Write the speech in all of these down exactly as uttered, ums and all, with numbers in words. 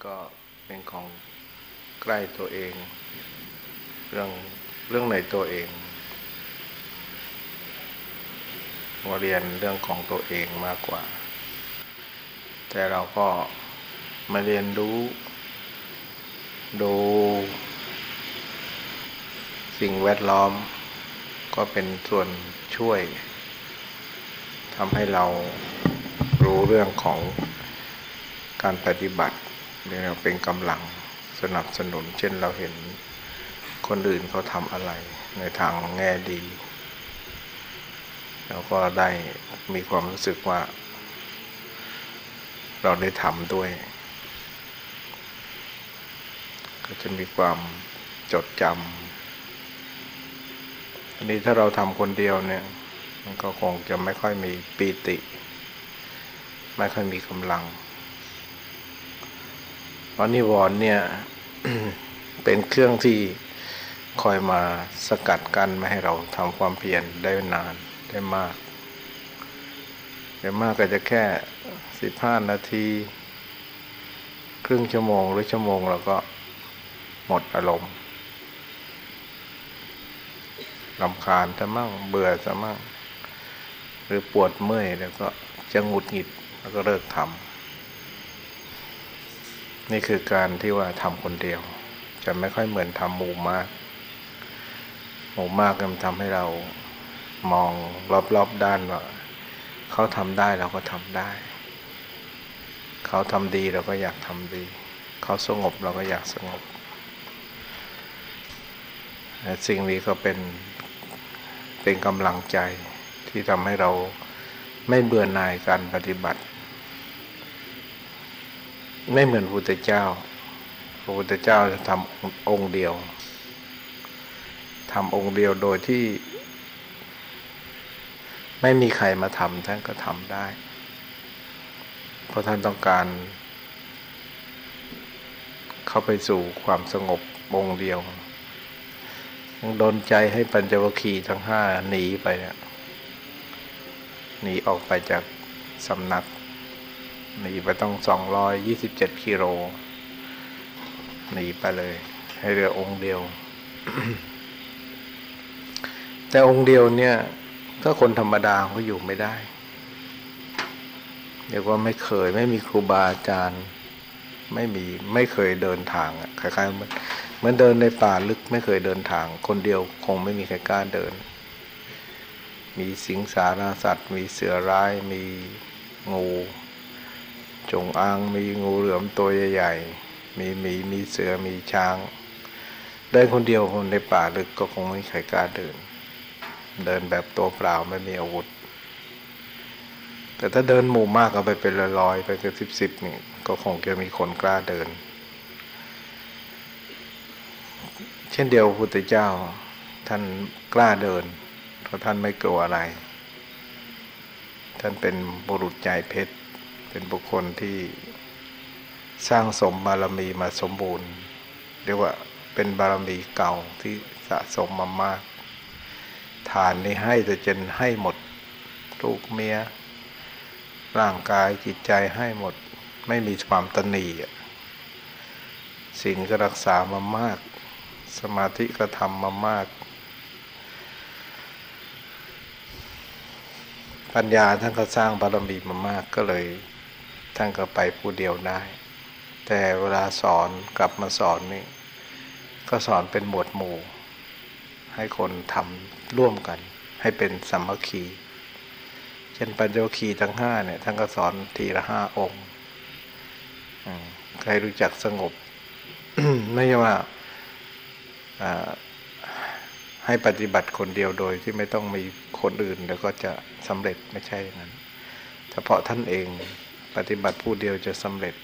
ก็เป็นของใกล้ตัวเองเรื่องเรื่องในตัวเองมาเรียนเรื่องของตัวเองมากกว่าแต่เราก็มาเรียนรู้ดูสิ่งแวดล้อมก็เป็นส่วนช่วยทำให้เรารู้เรื่องของการปฏิบัติเราเป็นกำลังสนับสนุนเช่นเราเห็นคนอื่นเขาทำอะไรในทางแง่ดีเราก็ได้มีความรู้สึกว่าเราได้ทำด้วยก็จะมีความจดจำอันนี้ถ้าเราทำคนเดียวเนี่ยมันก็คงจะไม่ค่อยมีปีติไม่ค่อยมีกำลังเพราะนิวรณ์เนี่ย เป็นเครื่องที่คอยมาสกัดกั้นไม่ให้เราทำความเพียรได้นานได้มากได้มากก็จะแค่สิบห้านาทีครึ่งชั่วโมงหรือชั่วโมงเราก็หมดอารมณ์รำคาญซะมั่งเบื่อซะมั่งหรือปวดเมื่อยแล้วก็จะหงุดหงิดแล้วก็เลิกทำนี่คือการที่ว่าทำคนเดียวจะไม่ค่อยเหมือนทำหมู่มากหมู่มากมันทำให้เรามองรอบๆด้านว่าเขาทำได้เราก็ทำได้เขาทำดีเราก็อยากทำดีเขาสงบเราก็อยากสงบสิ่งนี้ก็เป็นเป็นกำลังใจที่ทำให้เราไม่เบื่อหน่ายการปฏิบัติไม่เหมือนพระพุทธเจ้าพระพุทธเจ้าจะทำองค์เดียวทำองค์เดียวโดยที่ไม่มีใครมาทำท่านก็ทำได้เพราะท่านต้องการเข้าไปสู่ความสงบองค์เดียวยังดลใจให้ปัญจวัคคีย์ทั้งห้าหนีไปเนี่ยหนีออกไปจากสำนักหนีไปต้องสองร้อยยี่สิบเจ็ดกิโลหนีไปเลยให้เหลือองค์เดียว แต่องค์เดียวเนี่ยถ้าคนธรรมดาก็อยู่ไม่ได้เรียกว่าไม่เคยไม่มีครูบาอาจารย์ไม่มีไม่เคยเดินทางอ่ะคล้ายๆเหมือนเหมือนเดินในป่าลึกไม่เคยเดินทางคนเดียวคงไม่มีใครกล้าเดินมีสิงสาราสัตว์มีเสือร้ายมีงูจงอางมีงูเหลือมตัวใหญ่ๆมีหมีมีเสือมีช้างเดินคนเดียวคนในป่าลึกก็คงไม่มีใครกล้าเดินเดินแบบตัวเปล่าไม่มีอาวุธแต่ถ้าเดินหมู่มากก็ไปเป็นร้อยๆไปเป็นสิบๆนี่ก็คงจะมีคนกล้าเดินเช่นเดียวพระพุทธเจ้าท่านกล้าเดินเพราะท่านไม่กลัวอะไรท่านเป็นบุรุษใจเพชรเป็นบุคคลที่สร้างสมบารมีมาสมบูรณ์เรียกว่าเป็นบารมีเก่าที่สะสมมามากทานนี่ให้แต่จนให้หมดลูกเมียร่างกายจิตใจให้หมดไม่มีความตณีศีลก็รักษามามากสมาธิก็ทำมามากปัญญาท่านก็สร้างบารมีมามากก็เลยท่านก็ไปผู้เดียวได้แต่เวลาสอนกลับมาสอนนี่ก็สอนเป็นหมวดหมู่ให้คนทำร่วมกันให้เป็นสามัคคีเช่นปัญจวัคคีย์ทั้งห้าเนี่ยท่านก็สอนทีละห้าองค์ใครรู้จักสงบ ไม่ใช่ว่าให้ปฏิบัติคนเดียวโดยที่ไม่ต้องมีคนอื่นแล้วก็จะสำเร็จไม่ใช่อย่างนั้นเฉพาะท่านเองปฏิบัติผู้เดียวจะสำเร็จ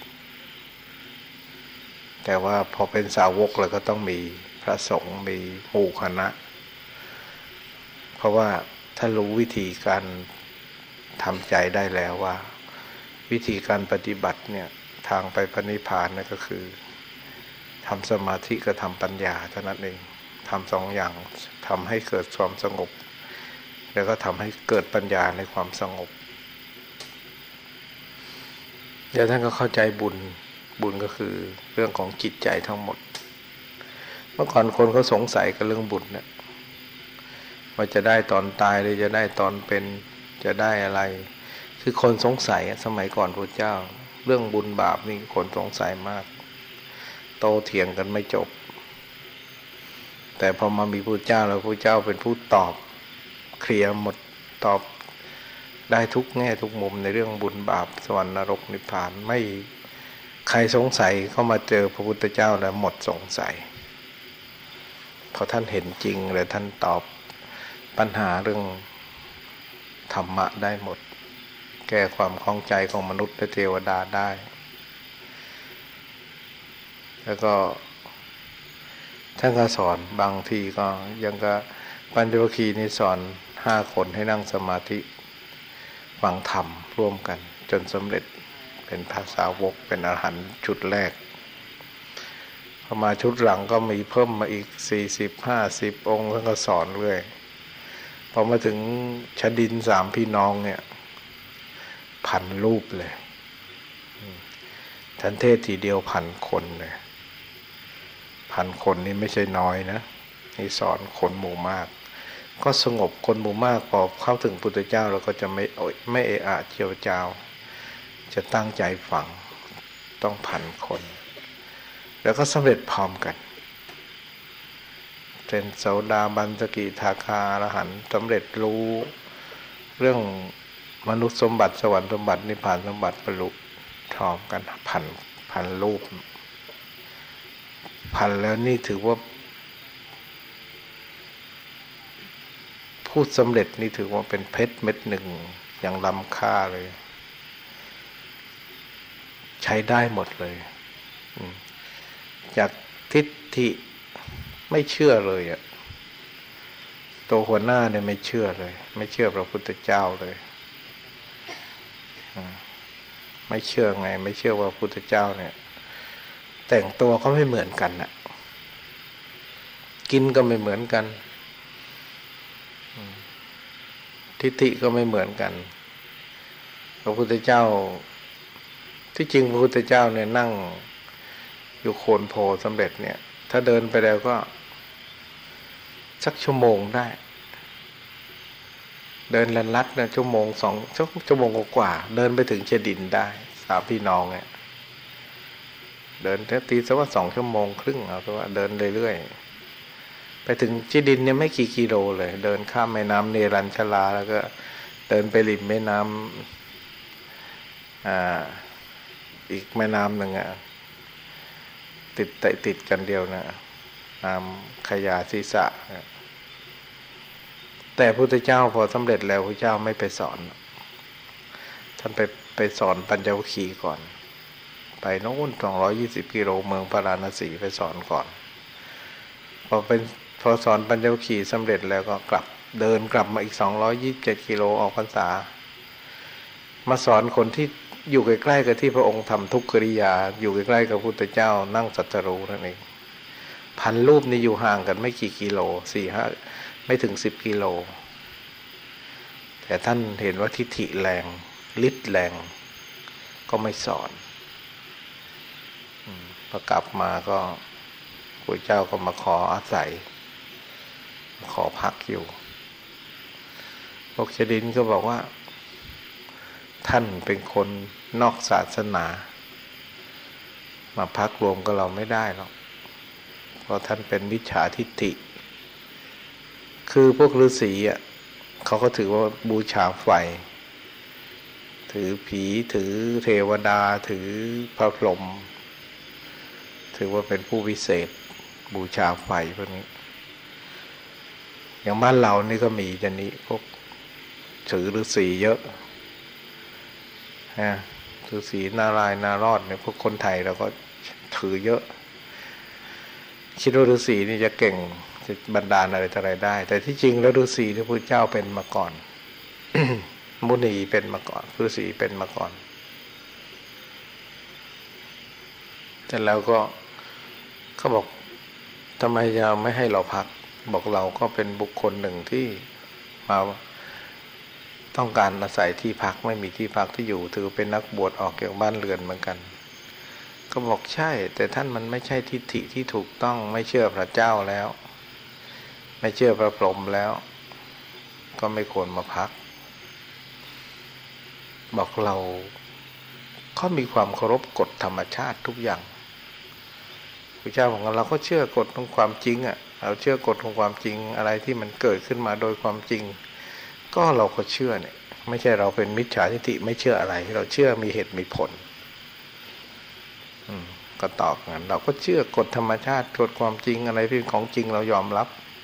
แต่ว่าพอเป็นสาวกเราก็ต้องมีพระสงฆ์มีหมู่คณะเพราะว่าถ้ารู้วิธีการทำใจได้แล้วว่าวิธีการปฏิบัติเนี่ยทางไปพระนิพพานนั่นก็คือทำสมาธิกับทำปัญญาเท่านั้นเองทำสองอย่างทำให้เกิดความสงบแล้วก็ทำให้เกิดปัญญาในความสงบแล้วท่านก็เข้าใจบุญบุญก็คือเรื่องของจิตใจทั้งหมดเมื่อก่อนคนเขาสงสัยกับเรื่องบุญเนี่ยว่าจะได้ตอนตายหรือจะได้ตอนเป็นจะได้อะไรคือคนสงสัยสมัยก่อนพระเจ้าเรื่องบุญบาปนี่คนสงสัยมากโตเถียงกันไม่จบแต่พอมามีพระเจ้าแล้วพระเจ้าเป็นผู้ตอบเคลียร์หมดตอบได้ทุกแง่ทุกมุมในเรื่องบุญบาปสวรรค์นรกนิพพานไม่ใครสงสัยเข้ามาเจอพระพุทธเจ้าแล้วหมดสงสัยพอท่านเห็นจริงเลยท่านตอบปัญหาเรื่องธรรมะได้หมดแก้ความข้องใจของมนุษย์และเทวดาได้แล้วก็ท่านก็สอนบางทีก็ยังก็ปัญจวัคคีย์นี่สอนห้าคนให้นั่งสมาธิฟังธรรมร่วมกันจนสำเร็จเป็นพระสาวกเป็นอรหันต์ชุดแรกพอมาชุดหลังก็มีเพิ่มมาอีกสี่สิบห้าสิบองค์ท่านก็สอนเรื่อยพอมาถึงชดินสามพี่น้องเนี่ยพันรูปเลยท่านเทศทีเดียวพันคนเลยพันคนนี่ไม่ใช่น้อยนะนี่สอนคนหมู่มากก็สงบคนหมู่มากพอเข้าถึงพุทธเจ้าเราก็จะไม่ไม่เอะอะเจียวจ้าวจะตั้งใจฟังต้องพันคนแล้วก็สำเร็จพร้อมกันเป็นโสดาบันสกิทาคาอรหันต์สำเร็จรู้เรื่องมนุษย์สมบัติสวรรค์สมบัตินิพพานสมบัติบรรลุพร้อมกันพันพันรูปพันแล้วนี่ถือว่าพูดสำเร็จนี่ถือว่าเป็นเพชรเม็ดหนึ่งอย่างล้ำค่าเลยใช้ได้หมดเลยจากทิฏฐิไม่เชื่อเลยอ่ะตัวหัวหน้าเนี่ยไม่เชื่อเลยไม่เชื่อพระพุทธเจ้าเลยไม่เชื่อไงไม่เชื่อว่าพระพุทธเจ้าเนี่ยแต่งตัวก็ไม่เหมือนกันน่ะกินก็ไม่เหมือนกันทิฏฐิก็ไม่เหมือนกันพระพุทธเจ้าที่จริงพระพุทธเจ้าเนี่ยนั่งอยู่โคนโพสำเร็จเนี่ยถ้าเดินไปแล้วก็สักชั่วโมงได้เดินลัดลัดนะชั่วโมงสองชั่วโมงกว่าเดินไปถึงเชดินได้สามพี่น้องเนี่ยเดินแทบตีซะว่าสองชั่วโมงครึ่งเอาเพราะว่าเดินเรื่อยๆไปถึงเชดินเนี่ยไม่กี่กิโลเลยเดินข้ามแม่น้ำเนรัญชลาแล้วก็เดินไปริมแม่น้ำอ่าอีกแม่น้ำหนึ่งอ่ะติดติดกันเดียวนะน้ำขยาศีรษะแต่พระพุทธเจ้าพอสำเร็จแล้วพระเจ้าไม่ไปสอนท่านไปไปสอนปัญจวัคคีย์ก่อนไปโน่นสองร้อยยี่สิบกิโลเมืองพาราณสีไปสอนก่อนพอเป็นพอสอนปัญจวัคคีย์สำเร็จแล้วก็กลับเดินกลับมาอีกสองร้อยยี่สิบเจ็ดกิโลออกพรรษามาสอนคนที่อยู่ใกล้ๆกับที่พระองค์ทำทุกขกิริยาอยู่ใกล้ๆกับพระพุทธเจ้านั่งตรัสรู้นั่นเองพันรูปนี่อยู่ห่างกันไม่กี่กิโลสี่ห้าไม่ถึงสิบกิโลแต่ท่านเห็นว่าทิฏฐิแรงฤทธิ์แรงก็ไม่สอนพอกลับมาก็พระเจ้าก็มาขออาศัยขอพักอยู่พวกเชดินก็บอกว่าท่านเป็นคนนอกศาสนามาพักรวมกับเราไม่ได้หรอกเพราะท่านเป็นมิจฉาทิฏฐิคือพวกฤาษีอ่ะเขาก็ถือว่าบูชาไฟถือผีถือเทวดาถือพระพรหมถือว่าเป็นผู้วิเศษบูชาไฟพวกนี้อย่างบ้านเรานี่ก็มีจะนี้พวกถือฤาษีเยอะนะฤาษีนารายณ์นารอดเนี่ยพวกคนไทยเราก็ถือเยอะคิดว่าฤาษีนี่จะเก่งจะบันดาลอะไรต่ออะไรได้แต่ที่จริงแล้วฤาษีที่พระเจ้าเป็นมาก่อน มุนีเป็นมาก่อนฤาษีเป็นมาก่อนแต่แล้วก็เขาบอกทำไมจะไม่ให้เราพักบอกเราก็เป็นบุคคลหนึ่งที่มาต้องการอาศัยที่พักไม่มีที่พักที่อยู่ถือเป็นนักบวชออกจากบ้านเรือนเหมือนกันก็บอกใช่แต่ท่านมันไม่ใช่ทิฏฐิที่ถูกต้องไม่เชื่อพระเจ้าแล้วไม่เชื่อพระพรหมแล้วก็ไม่ควรมาพักบอกเราเขามีความเคารพกฎธรรมชาติทุกอย่างพระเจ้าของเราก็เชื่อกฎของความจริงอ่ะเราเชื่อกฎของความจริงอะไรที่มันเกิดขึ้นมาโดยความจริงก็เราก็เชื่อเนี่ยไม่ใช่เราเป็นมิจฉาทิฏฐิไม่เชื่ออะไรเราเชื่อมีเหตุมีผลอืมก็ตอบงั้นเราก็เชื่อกฎธรรมชาติกฎความจริงอะไรที่เป็นของจริงเรายอมรับ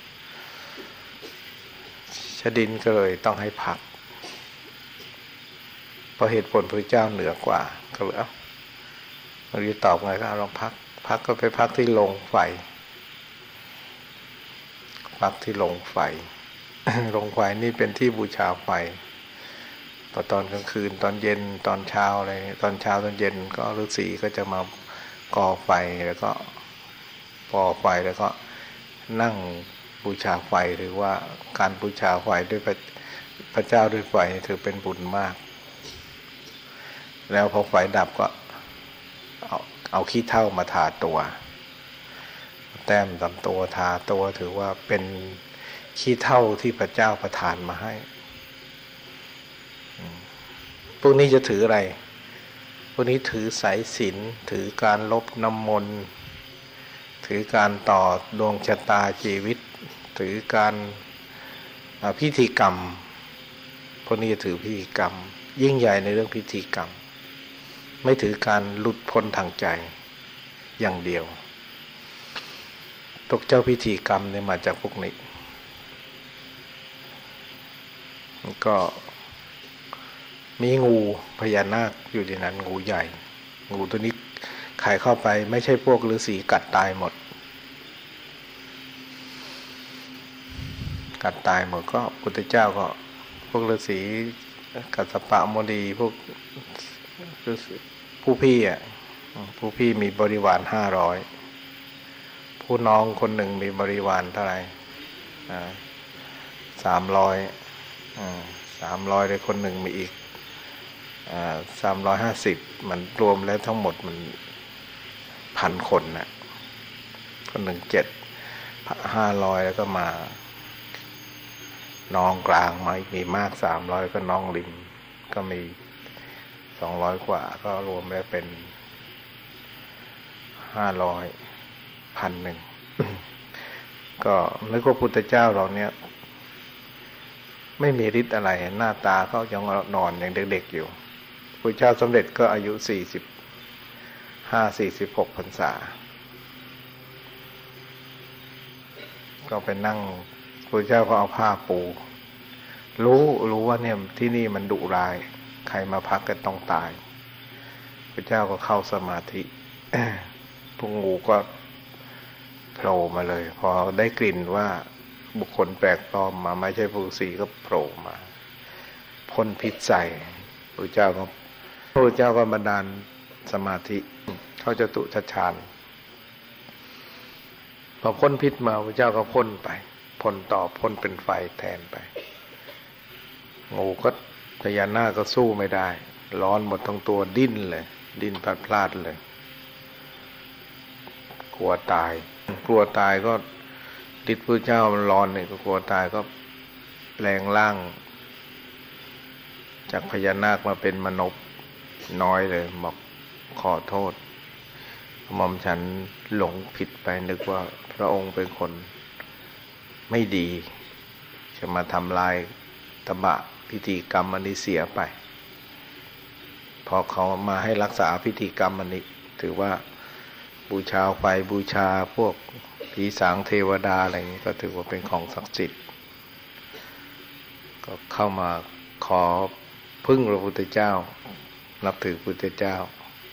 ชดินก็เลยต้องให้พักเพราะเหตุผลพระเจ้าเหนือกว่าก็เลยเอ้าเราจะตอบไงก็เอาลองพักพักก็ไปพักที่โรงไฟพักที่โรงไฟ โรงไฟนี่เป็นที่บูชาไฟพอตอนกลางคืนตอนเย็นตอนเช้าอะไรตอนเช้าตอนเย็นก็ฤาษีก็จะมาก่อไฟแล้วก็ก่อไฟแล้วก็นั่งบูชาไฟหรือว่าการบูชาไฟด้วยพระพระเจ้าด้วยไฟถือเป็นบุญมากแล้วพอไฟดับก็เอาเอาขี้เถ้ามาทาตัวแต้มตามตัวทาตัวถือว่าเป็นขี้เถ้าที่พระเจ้าประทานมาให้พวกนี้จะถืออะไรพวกนี้ถือสายศีลถือการลบน้ำมนต์ถือการต่อดวงชะตาชีวิตถือการพิธีกรรมพวกนี้จะถือพิธีกรรมยิ่งใหญ่ในเรื่องพิธีกรรมไม่ถือการหลุดพ้นทางใจอย่างเดียวตกเจ้าพิธีกรรมเนี่ยมาจากพวกนี้ก็มีงูพญานาคอยู่ในนั้นงูใหญ่งูตัวนี้ใครเข้าไปไม่ใช่พวกฤาษีกัดตายหมดกัดตายหมดก็พุทธเจ้าก็พวกฤาษีกัสสปะโมนีพวกผู้พี่อ่ะผู้พี่มีบริวารห้าร้อยผู้น้องคนหนึ่งมีบริวารเท่าไหร่สามร้อยสามร้อยเลยคนหนึ่งมีอีกสามร้อยห้าสิบมันรวมแล้วทั้งหมดมันพันคนน่ะคนหนึ่งเจ็ดห้าร้อยแล้วก็มาน้องกลางมามีมากสามร้อยก็น้องริมก็มีสองร้อยกว่าก็รวมแล้วเป็นห้าร้อยพันหนึ่ง ก็นึกว่าพุทธเจ้าเราเนี้ยไม่มีฤทธิ์อะไรหน้าตาเขายังนอนอย่างเด็กๆอยู่พระเจ้าสมเด็จก็อายุสี่สิบห้าสี่สิบหกพรรษาก็ไปนั่งพระเจ้าก็เอาผ้าปูรู้รู้ว่าเนี่ยที่นี่มันดุร้ายใครมาพักก็ต้องตายพระเจ้าก็เข้าสมาธิ พวกงูก็โผล่มาเลยพอได้กลิ่นว่าบุคคลแปลกปลอมมาไม่ใช่ฤาษีก็โผล่มาพ่นพิษใส่พระเจ้าก็พระเจ้าก็บันดาลสมาธิเข้าจตุฌานพอพ่นพิษมาพระเจ้าก็พ่นไปพ่นต่อพ่นเป็นไฟแทนไปงูก็พญานาคก็สู้ไม่ได้ร้อนหมดทั้งตัวดิ้นเลยดิ้นพลาดพลาดเลยกลัวตายกลัวตายก็ฤทธิ์พระเจ้ามันร้อนเนี่ยก็กลัวตายก็แปลงร่างจากพญานาคมาเป็นมนุษย์น้อยเลยบอกขอโทษหม่อมฉันหลงผิดไปนึกว่าพระองค์เป็นคนไม่ดีจะมาทำลายตบะพิธีกรรมอันนี้เสียไปพอเขามาให้รักษาพิธีกรรมอันนี้ถือว่าบูชาไฟบูชาพวกผีสางเทวดาอะไรอย่างนี้ก็ถือว่าเป็นของศักดิ์สิทธิ์ก็เข้ามาขอพึ่งพระพุทธเจ้านับถือพระพุทธเจ้า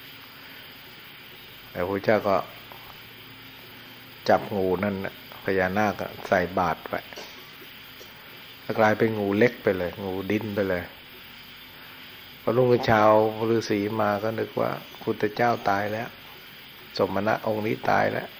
แต่พระพุทธเจ้าก็จับงูนั่นพญานาคใส่บาตรไว้กลายเป็นงูเล็กไปเลยงูดิ้นไปเลยพอรุ่งเช้าฤาษีมาก็นึกว่าพุทธเจ้าตายแล้วสมณะองค์นี้ตายแล้ว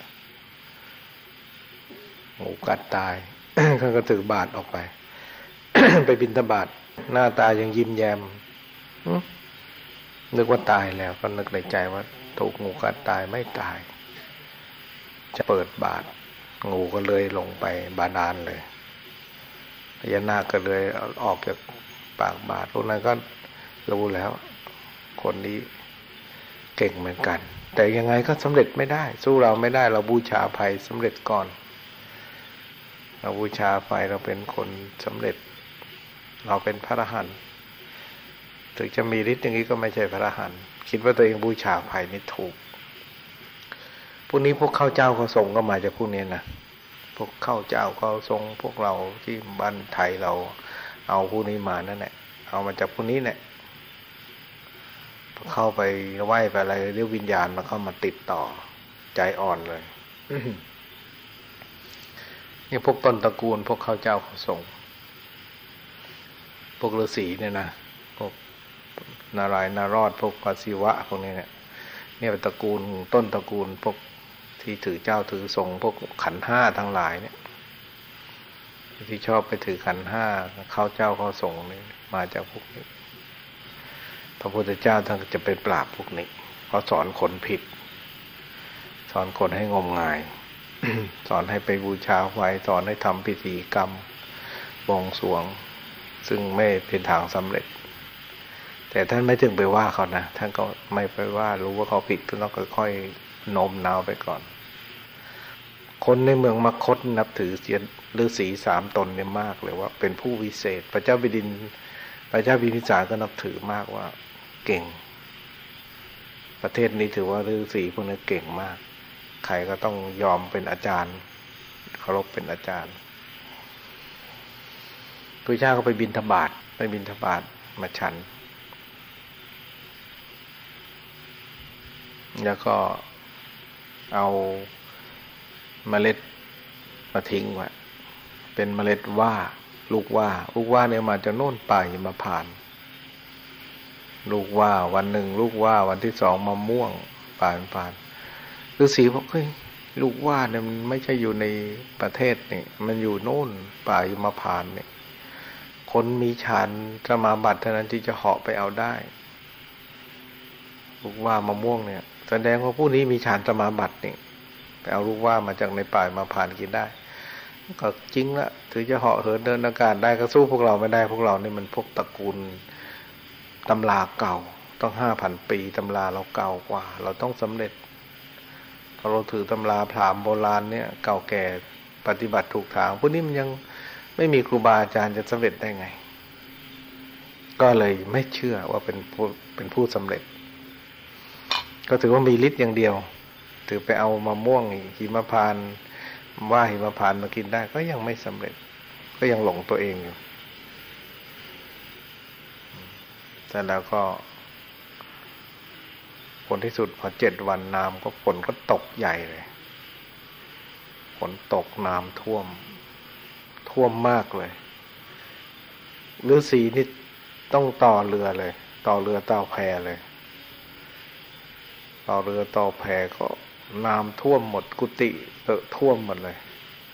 งูกัดตาย เขาก็ถือบาตรออกไป ไปบิณฑบาตหน้าตายังยิ้มแย้มนึกว่าตายแล้วก็นึกในใจว่าถูกงูกัดตายไม่ตายจะเปิดบาตรงูก็เลยลงไปบาดาลเลยพญานาคก็เลยออกจากปากบาตรพวกนั้นก็รู้แล้วคนนี้เก่งเหมือนกันแต่ยังไงก็สำเร็จไม่ได้สู้เราไม่ได้เราบูชาไฟสำเร็จก่อนเราบูชาไฟเราเป็นคนสำเร็จเราเป็นพระอรหันต์ถึงจะมีฤทธิ์อย่างนี้ก็ไม่ใช่พระอรหันต์คิดว่าตัวเองบูชาไฟนี่ถูกพวกนี้พวกข้าเจ้าเขาทรงก็มาจากพวกนี้นะพวกข้าเจ้าเขาทรงพวกเราที่บ้านไทยเราเอาพวกนี้มานั่นแหละเอามาจากพวกนี้แหละเข้าไปไหว้ไปอะไรเรียกวิญญาณมาเข้ามาติดต่อใจอ่อนเลย นี่พวกต้นตระกูลพวกข้าเจ้าเขาส่งพวกฤาษีเนี่ยนะพวกนารายณ์นารอดพวกปศิวะพวกนี้เนี่ยเนี่ยเป็นตระกูลต้นตระกูลพวกที่ถือเจ้าถือทรงพวกขันธ์ห้าทั้งหลายเนี่ยที่ชอบไปถือขันธ์ห้าข้าเจ้าเขาส่งนี่มาจากพวกนี้พระพุทธเจ้าท่านจะเป็นปราบพวกนี้เขาสอนคนผิดสอนคนให้งมงาย สอนให้ไปบูชาไฟสอนให้ทำพิธีกรรมบวงสรวงซึ่งไม่เป็นทางสำเร็จแต่ท่านไม่ถึงไปว่าเขานะท่านก็ไม่ไปว่ารู้ว่าเขาผิดก็ต้องค่อยๆโน้มน้าวไปก่อนคนในเมืองมคธนับถือเสียฤาษีสามตนเนี่ยมากเลยว่าเป็นผู้วิเศษพระเจ้าแผ่นดินพระเจ้าพิมพิสารก็นับถือมากว่าเก่งประเทศนี้ถือว่าฤาษีพวกนี้เก่งมากใครก็ต้องยอมเป็นอาจารย์เคารพเป็นอาจารย์พระเจ้าก็ไปบิณฑบาตไปบิณฑบาตมาฉันแล้วก็เอาเมล็ดมาทิ้งไว้เป็นเมล็ดว่าลูกว่าลูกว่าเนี่ยมาจากโน่นป่าหิมพานต์ลูกว่าวันหนึ่งลูกว่าวันที่สองมะม่วงป่าหิมพานต์ฤาษีบอกเฮ้ยลูกว่าเนี่ยมันไม่ใช่อยู่ในประเทศนี่มันอยู่โน่นป่าหิมพานต์เนี่ยคนมีฌานสมาบัติเท่านั้นที่จะเหาะไปเอาได้ลูกว่ามะม่วงเนี่ยแสดงว่าผู้นี้มีฌานสมาบัตินี่ไปเอาลูกว่ามาจากในป่าหิมพานต์กินได้ก็จริงละถือจะเหาะเหินเดินอากาศได้ก็สู้พวกเราไม่ได้พวกเรานี่มันพวกตระกูลตำราเก่าต้องห้าพันปีตำราเราเก่ากว่าเราต้องสำเร็จพอเราถือตำราพราหมณ์โบราณเนี่ยเก่าแก่ปฏิบัติถูกทางพวกนี้มันยังไม่มีครูบาอาจารย์จะสำเร็จได้ไงก็เลยไม่เชื่อว่าเป็นผู้เป็นผู้สำเร็จก็ถือว่ามีฤทธิ์อย่างเดียวถือไปเอามะม่วงหิมพานต์ว่าหิมพานต์มากินได้ก็ยังไม่สำเร็จก็ยังหลงตัวเองอยู่แต่แล้วก็ผลที่สุดพอเจ็ดวันน้ำก็ฝนก็ตกใหญ่เลยฝนตกน้ำท่วมท่วมมากเลยฤาษีนี่ต้องต่อเรือเลยต่อเรือต่อแพเลยต่อเรือต่อแพก็น้ำท่วมหมดกุฏิเตอะท่วมหมดเลย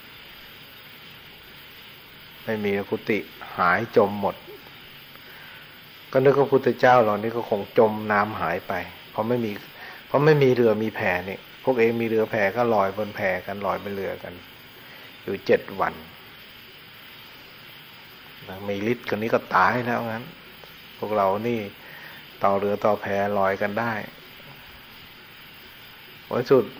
ไม่มีกุฏิหายจมหมดก็นึกว่าพุทธเจ้าเรานี่ก็คงจมน้ำหายไปเพราะไม่มีเพราะไม่มีเรือมีแพนี่พวกเองมีเรือแพก็ลอยบนแพกันลอยบนเรือกันอยู่เจ็ดวันมีฤทธิ์คนนี้ก็ตายแล้วงั้นพวกเรานี่ต่อเรือต่อแพลอยกันได้ผลสุด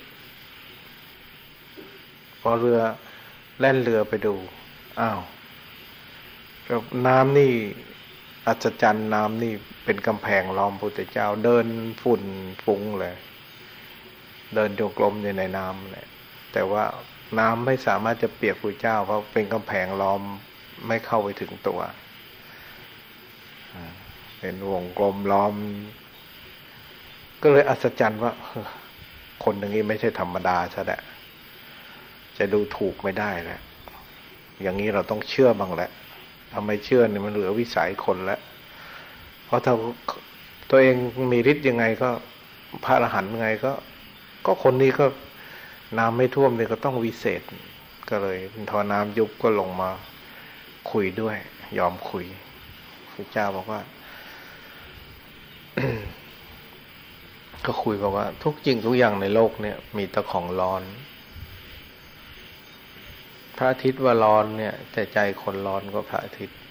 พอเรือแล่นเรือไปดูอ้าวน้ำนี่อัศจรรย์น้ำนี่เป็นกำแพงล้อมพระพุทธเจ้าเดินฝุ่นฟุ้งเลยเดินโยกลมอยู่ในน้ำเลยแต่ว่าน้ำไม่สามารถจะเปียกพระเจ้าเพราะเป็นกำแพงล้อมไม่เข้าไปถึงตัวเป็นวงกลมล้อมก็เลยอัศจรรย์ว่าคนอย่างนี้ไม่ใช่ธรรมดาซะแหละจะดูถูกไม่ได้แล้วอย่างนี้เราต้องเชื่อบ้างแหละถ้าไม่เชื่อเนี่ยมันเหลือวิสัยคนแล้วเพราะถ้าตัวเองมีฤทธิ์ยังไงก็พระอรหันต์ยังไงก็ก็คนนี้ก็น้ำไม่ท่วมเนี่ยก็ต้องวิเศษก็เลยทอน้ำยุบก็ลงมาคุยด้วยยอมคุยพระเจ้าบอกว่า มก็คุยบอกว่าทุกจริงทุกอย่างในโลกเนี่ยมีแต่ของร้อนพระอาทิตย์ว่าร้อนเนี่ยแต่ใจคนร้อนก็พระอาทิตย์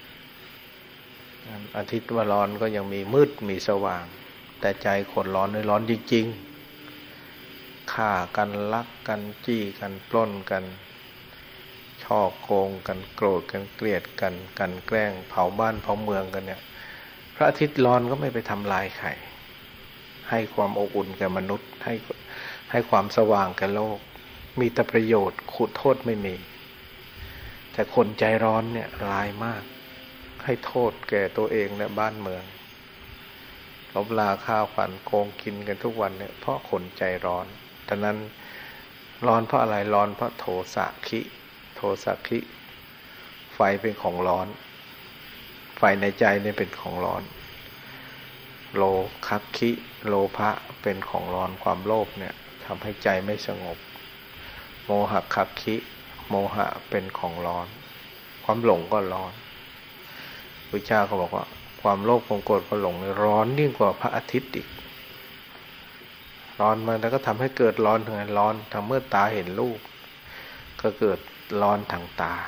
อาทิตย์ว่าร้อนก็ยังมีมืดมีสว่างแต่ใจคนร้อนนี่ร้อนจริงๆฆ่ากันลักกันจี้กันปล้นกันช่อโกงกันโกรธกันเกลียดกันกันแกล้งเผาบ้านเผาเมืองกันเนี่ยพระอาทิตย์ร้อนก็ไม่ไปทำลายใครให้ความอบอุ่นแก่มนุษย์ให้ให้ความสว่างแก่โลกมีแต่ประโยชน์ขุดโทษไม่มีแต่คนใจร้อนเนี่ยร้ายมากให้โทษแก่ตัวเองและบ้านเมืองลบลาข้าวฝันโกงกินกันทุกวันเนี่ยเพราะคนใจร้อนดังนั้นร้อนเพราะอะไรร้อนเพราะโทสะคิโทสะคิไฟเป็นของร้อนไฟในใจเนี่ยเป็นของร้อนโลคัคคิโลภะเป็นของร้อนความโลภเนี่ยทำให้ใจไม่สงบโมหะคัคคิโมหะเป็นของร้อนความหลงก็ร้อนพระเจ้าก็บอกว่าความโลภความโกรธความหลงร้อนยิ่งกว่าพระอาทิตย์อีกร้อนมาแล้วก็ทำให้เกิดร้อนถึงร้อนทำเมื่อตาเห็นรูปก็เกิดร้อนทางตา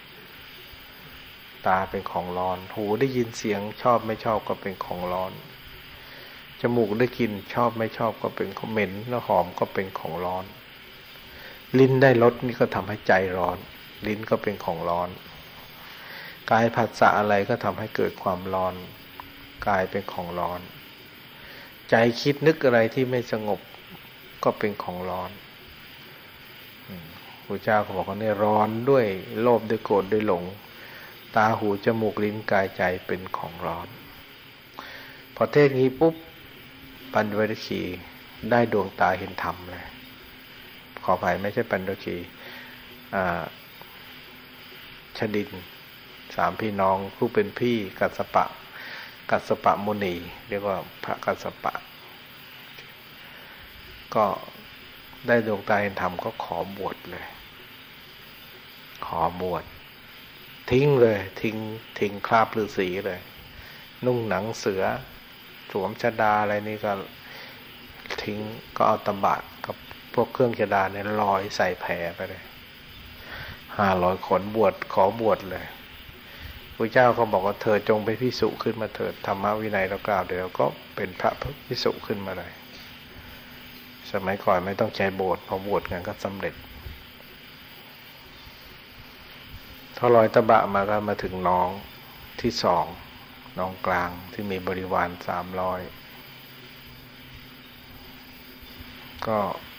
ตาเป็นของร้อนหูได้ยินเสียงชอบไม่ชอบก็เป็นของร้อนจมูกได้กลิ่นชอบไม่ชอบก็เป็นของเหม็นแล้วหอมก็เป็นของร้อนลิ้นได้รสนี่ก็ทำให้ใจร้อนลิ้นก็เป็นของร้อนกายผัสสะอะไรก็ทำให้เกิดความร้อนกายเป็นของร้อนใจคิดนึกอะไรที่ไม่สงบก็เป็นของร้อนพระเจ้าก็บอกว่าเนี่ยร้อนด้วยโลภด้วยโกรธด้วยหลงตาหูจมูกลิ้นกายใจเป็นของร้อนพอเทศนี้ปุ๊บปัญจวัคคีย์ได้ดวงตาเห็นธรรมเลยขออภัยไม่ใช่ปัญจวัคคีย์ชดินสามพี่น้องผู้เป็นพี่กัสสปะกัสสปะมุนีเรียกว่าพระกัสสปะก็ได้ดวงตาเห็นธรรมก็ขอบวชเลยขอบวชทิ้งเลยทิ้งทิ้งคราบฤาษีเลยนุ่งหนังเสือสวมชฎาอะไรนี่ก็ทิ้งก็เอาตบะกับพวกเครื่องชฎาเนี่ยลอยใส่แผลไปเลยห้าร้อยขนบวชขอบวชเลยพระเจ้าก็บอกว่าเธอจงเป็นภิกษุขึ้นมาเถิดธรรมวินัยเรากล่าวเดี๋ยวก็เป็นพระภิกษุขึ้นมาเลยสมัยก่อนไม่ต้องใช้โบสถ์พอบวชกันก็สำเร็จถ้าลอยตบะมาก็มาถึงน้องที่สองน้องกลางที่มีบริวารสามร้อยก็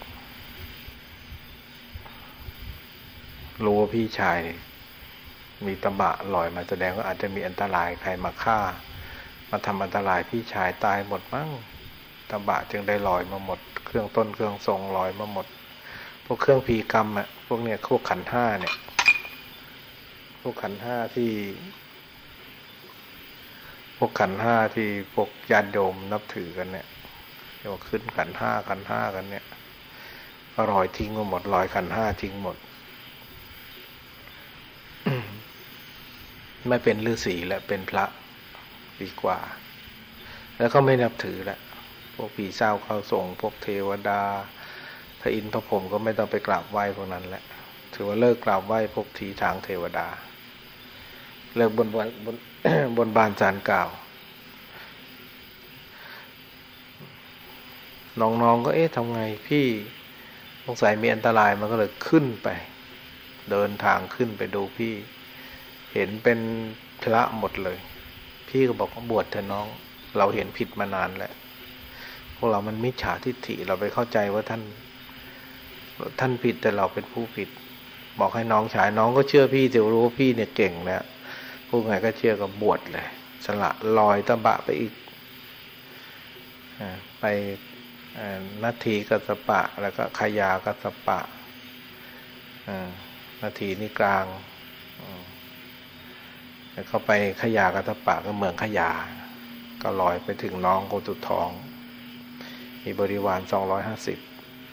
รู้ว่าพี่ชายมีตบะลอยมาแสดงว่าอาจจะมีอันตรายใครมาฆ่ามาทำอันตรายพี่ชายตายหมดมั้งตบะจึงได้ลอยมาหมดเครื่องต้นเครื่องทรงลอยมาหมดพวกเครื่องพีกรรมอะพวกเนี้ยพวกขันธ์ห้าเนี่ยพวกขันธ์ห้าที่พวกขันธ์ห้าที่พวกญาติโยมนับถือกันเนี่ยเรียกว่าขึ้นขันธ์ห้าขันธ์ห้ากันเนี่ยก็ลอยทิ้งมาหมดลอยขันธ์ห้าทิ้งหมด ไม่เป็นฤาษีแล้วเป็นพระดีกว่าแล้วก็ไม่นับถือแล้วพวกผีเศร้าเข้าทรงพวกเทวดาพระอินทร์พระพรหมก็ไม่ต้องไปกราบไหว้พวกนั้นแหละถือว่าเลิกกราบไหว้พวกทีทางเทวดาเลิกบนบนบน บนบานศาลกล่าวน้องๆก็เอ๊ะทำไงพี่สงสัยมีอันตรายมันก็เลยขึ้นไปเดินทางขึ้นไปดูพี่เห็นเป็นพระหมดเลยพี่ก็บอกว่าบวชเถอะน้องเราเห็นผิดมานานแล้วพวกเรามันมิจฉาทิฏฐิเราไปเข้าใจว่าท่านท่านผิดแต่เราเป็นผู้ผิดบอกให้น้องชายน้องก็เชื่อพี่แต่รู้ว่าพี่เนี่ยเก่งแล้วพวกไงก็เชื่อกับบวชเลยสละลอยตบะไปอีกไปนาทีกัสสปะแล้วก็ขยากัสสปะนาทีนี่กลางแล้วเข้าไปขยากัสสปะก็เมืองขยาก็ลอยไปถึงน้องโกตุทองมีบริวารสองร้อยห้าสิบ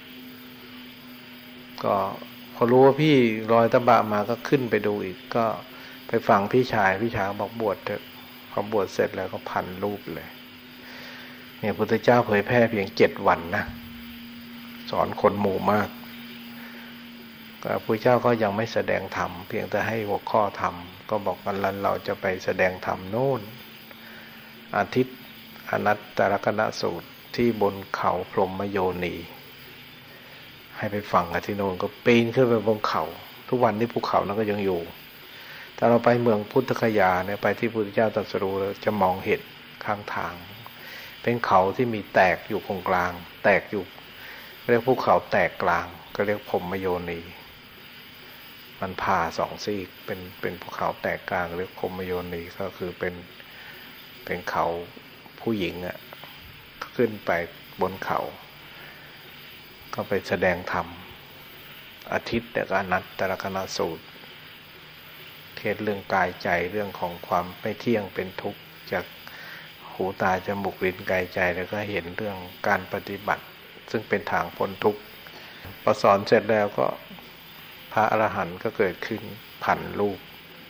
ก็พอรู้ว่าพี่ลอยตบะมาก็ขึ้นไปดูอีกก็ไปฟังพี่ชายพี่ชายบอกบวชเถอะพอบวชเสร็จแล้วก็พันรูปเลยเนี่ยพุทธเจ้าเผยแพร่เพียงเจ็ดวันนะสอนคนหมู่มากพระพุทธเจ้าก็ยังไม่แสดงธรรมเพียงแต่ให้หัวข้อธรรมก็บอกกันแล้วเราจะไปแสดงธรรมโน่นอาทิตย์อนัตตลกนสูตรที่บนเขาพรหมโยนีให้ไปฟังกันที่โน่นก็ปีนขึ้นไปบนเขาทุกวันนี้ภูเขานั้นก็ยังอยู่ถ้าเราไปเมืองพุทธคยาเนี่ยไปที่พุทธเจ้าตรัสรู้แล้วจะมองเห็นข้างทางเป็นเขาที่มีแตกอยู่ตรงกลางแตกอยู่เรียกภูเขาแตกกลางก็เรียกพรหมโยนีมันผ่าสองซีกเป็นเป็นภูเขาแตกกลางเรียกพรหมโยนีก็คือเป็นเป็นเขาผู้หญิงอ่ะขึ้นไปบนเขาก็ไปแสดงธรรมอาทิตย์แต่ก็อนัตตลกนสูตรเทศเรื่องกายใจเรื่องของความไม่เที่ยงเป็นทุกข์จากหูตาจมูกลิ้นกายใจแล้วก็เห็นเรื่องการปฏิบัติซึ่งเป็นทางพ้นทุกข์พอสอนเสร็จแล้วก็พระอรหันต์ก็เกิดขึ้นผันรูป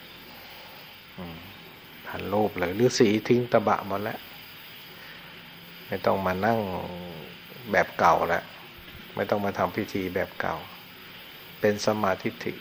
ผันรูปเลยฤาษีทิ้งตบะหมดแล้วไม่ต้องมานั่งแบบเก่าแล้วไม่ต้องมาทำพิธีแบบเก่าเป็นสมาธิทิ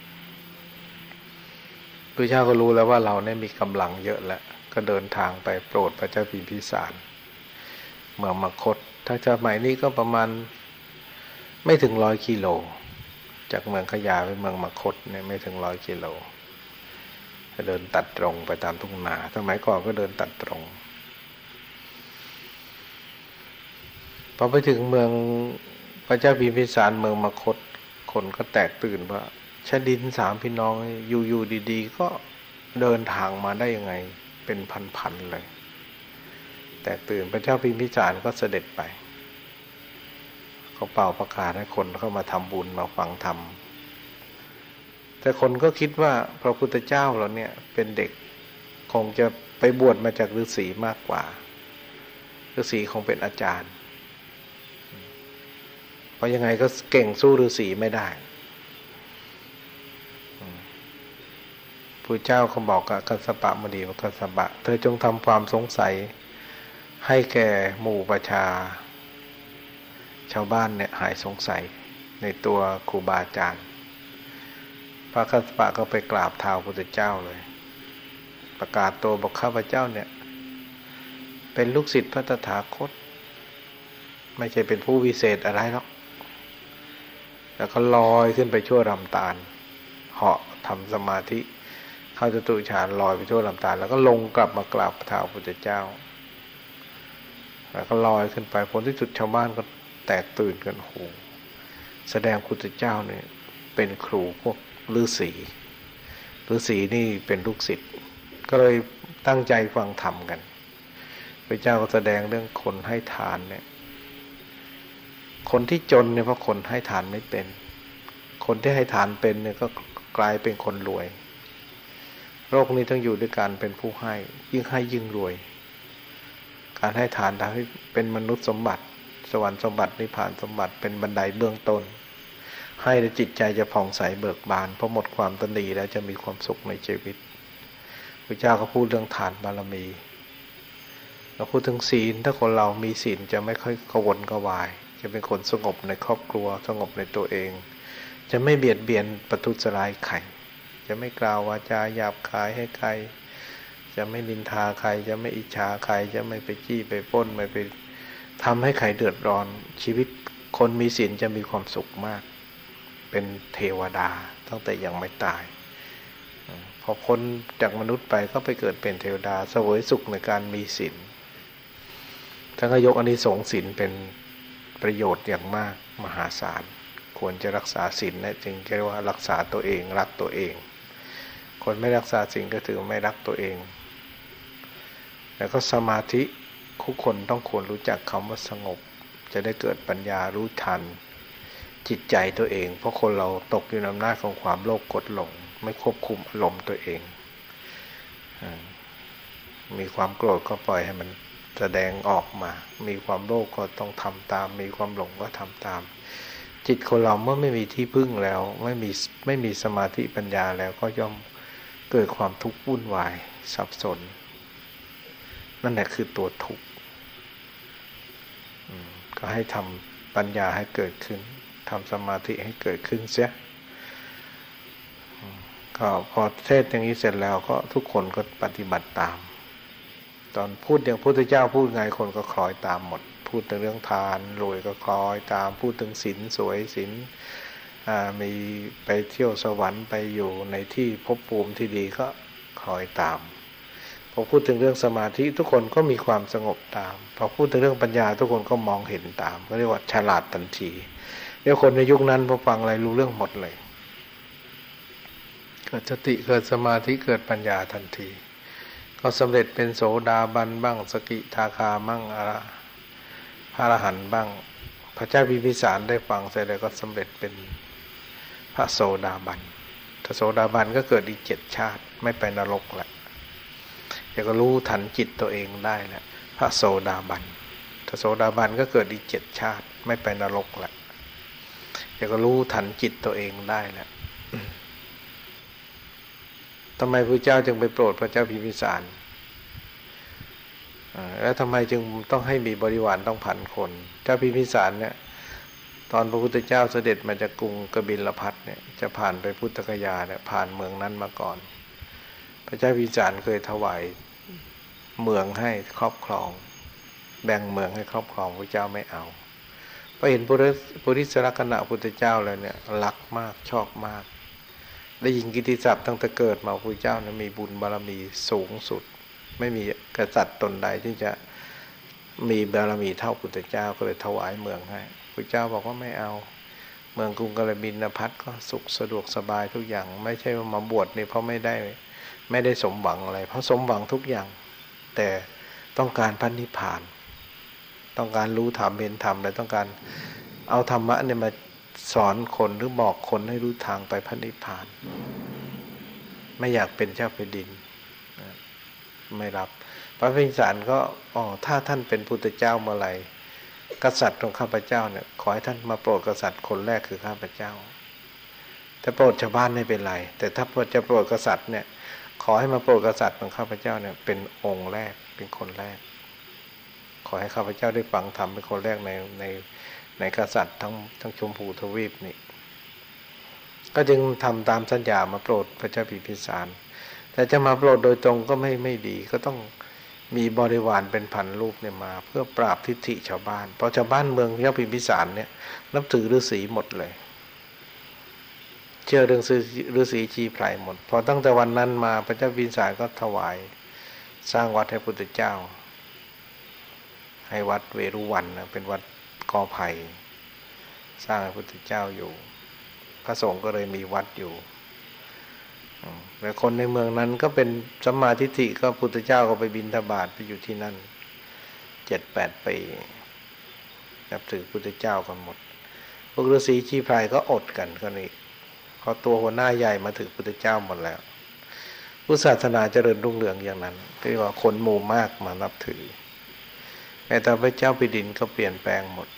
พระเจ้าก็รู้แล้วว่าเราเนี่ยมีกำลังเยอะแล้วก็เดินทางไปโปรดพระเจ้าพิมพิสารเมืองมคธถ้าจะหมายนี้ก็ประมาณไม่ถึงร้อยกิโลจากเมืองขยาไปเมืองมคธเนี่ยไม่ถึงร้อยกิโลจะเดินตัดตรงไปตามทุ่งนาสมัยก่อนก็เดินตัดตรงพอไปถึงเมืองพระเจ้าพิมพิสารเมืองมคธคนก็แตกตื่นว่าชดินสามพี่น้องอยู่ๆดีๆก็เดินทางมาได้ยังไงเป็นพันๆเลยแตกตื่นพระเจ้าพิมพิสารก็เสด็จไปเขาเป่าประกาศให้คนเข้ามาทำบุญมาฟังธรรมแต่คนก็คิดว่าพระพุทธเจ้าเราเนี่ยเป็นเด็กคงจะไปบวชมาจากฤาษีมากกว่าฤาษีคงเป็นอาจารย์เพราะยังไงก็เก่งสู้ฤาษีไม่ได้พระเจ้าเขาบอกกับกัสสปะมณีว่ากัสสปะเธอจงทำความสงสัยให้แก่หมู่ประชาชาวบ้านเนี่ยหายสงสัยในตัวครูบาอาจารย์พระกัสสปะก็ไปกราบเท้าพระพุทธเจ้าเลยประกาศตัวบอกข้าพเจ้าเนี่ยเป็นลูกศิษย์พระตถาคตไม่ใช่เป็นผู้วิเศษอะไรหรอกแล้วก็ลอยขึ้นไปชั่วลำธารเหาะทำสมาธิเข้าจตุฌานลอยไปทั่วลำธารแล้วก็ลงกลับมากราบเท้าพระพุทธเจ้าแล้วก็ลอยขึ้นไปผลที่สุดชาวบ้านก็แตกตื่นกันโหแสดงพระพุทธเจ้าเนี่ยเป็นครูพวกฤาษีฤาษีนี่เป็นลูกศิษย์ก็เลยตั้งใจฟังธรรมกันพระเจ้าก็แสดงเรื่องคนให้ทานเนี่ยคนที่จนเนี่ยเพราะคนให้ทานไม่เป็นคนที่ให้ทานเป็นเนี่ยก็กลายเป็นคนรวยโลกนี้ต้องอยู่ด้วยการเป็นผู้ให้ยิ่งให้ยิ่งรวยการให้ทานทำให้เป็นมนุษย์สมบัติสวรรค์สมบัตินิพพานสมบัติเป็นบันไดเบื้องต้นให้แล้วจิตใจจะผ่องใสเบิกบานเพราะหมดความตนีแล้วจะมีความสุขในชีวิตพระเจ้าก็พูดเรื่องทานบารมีเราพูดถึงศีลถ้าคนเรามีศีลจะไม่ค่อยกระวนกระวายจะเป็นคนสงบในครอบครัวสงบในตัวเองจะไม่เบียดเบียนประทุษร้ายใครจะไม่กล่าววาจาหยาบคายให้ใครจะไม่นินทาใครจะไม่อิจฉาใครจะไม่ไปจี้ไปปล้นไม่ไปทำให้ใครเดือดร้อนชีวิตคนมีศีลจะมีความสุขมากเป็นเทวดาตั้งแต่ยังไม่ตายพอพ้นจากมนุษย์ไปก็ไปเกิดเป็นเทวดาเสวยสุขในการมีศีลท่านก็ยกอานิสงส์ศีลเป็นประโยชน์อย่างมากมหาศาลควรจะรักษาศีลนะจึงเรียกว่ารักษาตัวเองรักตัวเองคนไม่รักษาศีลก็ถือไม่รักตัวเองแล้วก็สมาธิทุกคนต้องควรรู้จักคำว่าสงบจะได้เกิดปัญญารู้ทันจิตใจตัวเองเพราะคนเราตกอยู่ในอำนาจของความโลภกดหลงไม่ควบคุมอารมณ์ตัวเองมีความโกรธก็ปล่อยให้มันแสดงออกมามีความโลภก็ต้องทำตามมีความหลงก็ทำตามจิตคนเราเมื่อไม่มีที่พึ่งแล้วไม่มีไม่มีสมาธิปัญญาแล้วก็ย่อมเกิดความทุกข์วุ่นวายสับสนนั่นแหละคือตัวทุกข์ก็ให้ทำปัญญาให้เกิดขึ้นทำสมาธิให้เกิดขึ้นเสียก็พอเทศอย่างนี้เสร็จแล้วก็ทุกคนก็ปฏิบัติตามตอนพูดอย่างพระพุทธเจ้าพูดไงคนก็คล้อยตามหมดพูดถึงเรื่องทานรวยก็คล้อยตามพูดถึงศีลสวยศีลมีไปเที่ยวสวรรค์ไปอยู่ในที่ภพภูมิที่ดีก็คล้อยตามพอพูดถึงเรื่องสมาธิทุกคนก็มีความสงบตามพอพูดถึงเรื่องปัญญาทุกคนก็มองเห็นตามก็เรียกว่าฉลาดทันทีเดี๋ยวคนในยุคนั้นพอฟังอะไรรู้เรื่องหมดเลยเกิดสติเกิดสมาธิเกิดปัญญาทันทีก็สำเร็จเป็นโสดาบันบ้างสกิทาคามั่งอรพระอรหันต์บ้างพระเจ้าพิมพิสารได้ฟังเสร็จแล้วก็สำเร็จเป็นพระโสดาบันถ้าโสดาบันก็เกิดอีกเจ็ดชาติไม่ไปนรกแหละเดี๋ยวก็รู้ทันจิตตัวเองได้แหละพระโสดาบันถ้าโสดาบันก็เกิดอีกเจ็ดชาติไม่ไปนรกแหละเดี๋ยวก็รู้ทันจิตตัวเองได้แหละทำไมพระเจ้าจึงไปโปรดพระเจ้าพิมพิสารแล้วทำไมจึงต้องให้มีบริวารต้องพันคนเจ้าพิมพิสารเนี่ยตอนพระพุทธเจ้าเสด็จมาจากกรุงกบิลพัสเนี่ยจะผ่านไปพุทธคยาเนี่ยผ่านเมืองนั้นมาก่อนพระเจ้าพิมพิสารเคยถวายเมืองให้ครอบครองแบ่งเมืองให้ครอบครองพระเจ้าไม่เอาพอเห็นพระโพธิสลักษณะพุทธเจ้าแล้วเนี่ยรักมากชอบมากได้ยินกิตติศัพท์ตั้งแต่เกิดมาพระเจ้าเนี่ยมีบุญบารมีสูงสุดไม่มีกษัตริย์ตนใดที่จะมีบารมีเท่าพุทธเจ้าก็เลยถวายเมืองให้พุทธเจ้าบอกว่าไม่เอาเมืองกรุงกบิลพัสก็สุขสะดวกสบายทุกอย่างไม่ใช่ว่ามาบวชนี่เพราะไม่ได้ไม่ได้สมหวังอะไรเพราะสมหวังทุกอย่างแต่ต้องการพระนิพพานต้องการรู้ธรรมเห็นธรรมและต้องการเอาธรรมะเนี่ยมาสอนคนหรือบอกคนให้รู้ทางไปพระนิพพานไม่อยากเป็นเจ้าแผ่นดินไม่รับพระพิมพิสารก็อ๋อถ้าท่านเป็นพุทธเจ้าเมื่อไหร่กษัตริย์ของข้าพเจ้าเนี่ยขอให้ท่านมาโปรดกษัตริย์คนแรกคือข้าพเจ้าแต่โปรดชาวบ้านไม่เป็นไรแต่ถ้าจะโปรดกษัตริย์เนี่ยขอให้มาโปรดกษัตริย์ของข้าพเจ้าเนี่ยเป็นองค์แรกเป็นคนแรกขอให้ข้าพเจ้าได้ฟังธรรมเป็นคนแรกในในในกษัตริย์ทั้งทั้งชมพูทวีปนี่ก็จึงทำตามสัญญามาโปรดพระเจ้าพิมพิสารแต่จะมาโปรดโดยตรงก็ไม่ไม่ดีก็ต้องมีบริวารเป็นพันรูปเนี่ยมาเพื่อปราบทิฏฐิชาวบ้านเพราะชาวบ้านเมืองพระเจ้าพิมพิสารเนี่ยนับถือฤาษีหมดเลยเชื่อเรื่องฤาษีชีไพรหมดพอตั้งแต่วันนั้นมาพระเจ้าพิมพิสารก็ถวายสร้างวัดให้พุทธเจ้าให้วัดเวรุวันนะเป็นวัดกอไผ่สร้างให้พุทธเจ้าอยู่พระสงฆ์ก็เลยมีวัดอยู่แต่คนในเมืองนั้นก็เป็นสัมมาทิฏฐิก็พุทธเจ้าก็ไปบิณฑบาตไปอยู่ที่นั่นเจ็ดแปดปีนับถือพุทธเจ้ากันหมดพวกฤาษีชีไพรก็อดกันก็นี่เพราะตัวหัวหน้าใหญ่มาถือพุทธเจ้าหมดแล้วพุทธศาสนาเจริญรุ่งเรืองอย่างนั้นที่ว่าคนหมู่มากมานับถือแต่ตอนพระเจ้าแผ่นดินก็เปลี่ยนแปลงหมด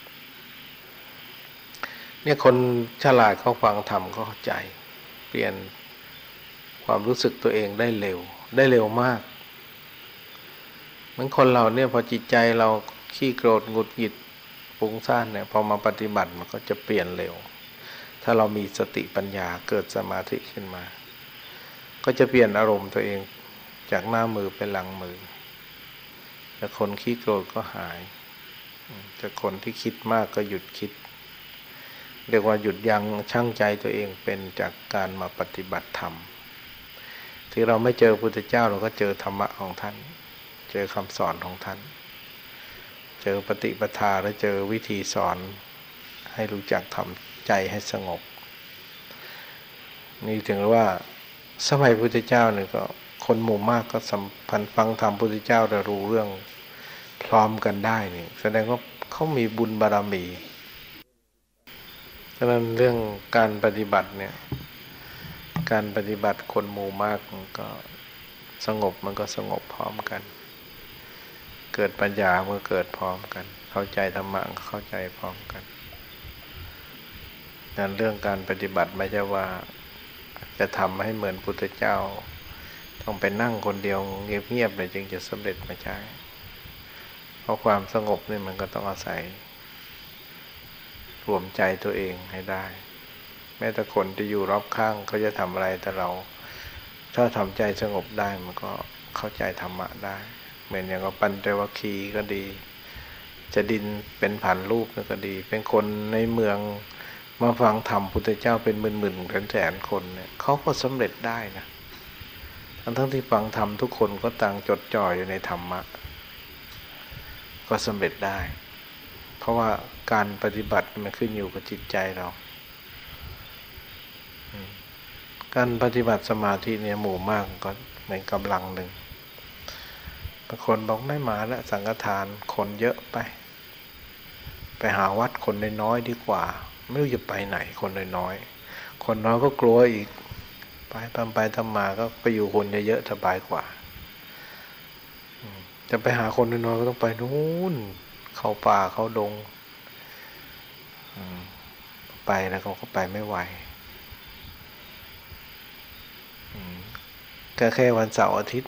เนี่ยคนฉลาดเขาฟังธรรมก็เข้าใจเปลี่ยนความรู้สึกตัวเองได้เร็วได้เร็วมากเหมือนคนเราเนี่ยพอจิตใจเราขี้โกรธหงุดหงิดฟุ้งซ่านเนี่ยพอมาปฏิบัติมันก็จะเปลี่ยนเร็วถ้าเรามีสติปัญญาเกิดสมาธิขึ้นมาก็จะเปลี่ยนอารมณ์ตัวเองจากหน้ามือเป็นหลังมือแต่คนขี้โกรธก็หายแต่คนที่คิดมากก็หยุดคิดเรียกว่าหยุดยั้งชั่งใจตัวเองเป็นจากการมาปฏิบัติธรรมที่เราไม่เจอพุทธเจ้าเราก็เจอธรรมะของท่านเจอคำสอนของท่านเจอปฏิปทาและเจอวิธีสอนให้รู้จักทำใจให้สงบนี่ถึงว่าสมัยพุทธเจ้าเนี่ยก็คนหมู่มากก็สัมพันธ์ฟังธรรมพุทธเจ้าได้รู้เรื่องพร้อมกันได้นี่แสดงว่าเขามีบุญบารมีฉะนั้นเรื่องการปฏิบัติเนี่ยการปฏิบัติคนหมู่มากมันก็สงบมันก็สงบพร้อมกันเกิดปัญญาเมื่อเกิดพร้อมกันเข้าใจธรรมะเข้าใจพร้อมกันดังนั้นเรื่องการปฏิบัติไม่ใช่ว่าจะทำให้เหมือนพุทธเจ้าต้องไปนั่งคนเดียวเงียบๆเลยจึงจะสำเร็จไม่ใช่เพราะความสงบนี่มันก็ต้องอาศัยรวมใจตัวเองให้ได้แม้แต่คนที่อยู่รอบข้างเขาจะทำอะไรแต่เราถ้าทำใจสงบได้มันก็เข้าใจธรรมะได้เหมือนอย่างกับปัญจวัคคีย์ก็ดีจะดินเป็นผ่านรูปก็ดีเป็นคนในเมืองมาฟังธรรมพุทธเจ้าเป็นหมื่นๆแสนๆคนเนี่ยเขาก็สำเร็จได้นะทั้งทั้งที่ฟังธรรมทุกคนก็ต่างจดจ่ออยู่ในธรรมะก็สำเร็จได้เพราะว่าการปฏิบัติมันขึ้นอยู่กับจิตใจเราการปฏิบัติสมาธิเนี่ยหมู่มากก็เหมือนกำลังหนึ่งบางคนบอกไม่มาแล้วสังฆทานคนเยอะไปไปหาวัดคนน้อยๆดีกว่าไม่รู้จะไปไหนคนน้อยๆคนน้อยก็กลัวอีกไปทำไปทำมาก็ไปอยู่คนเยอะๆสบายกว่าจะไปหาคนน้อยๆก็ต้องไปนู่นเข้าป่าเข้าดงไปแล้วเขาก็ไปไม่ไหวก็แค่วันเสาร์อาทิตย์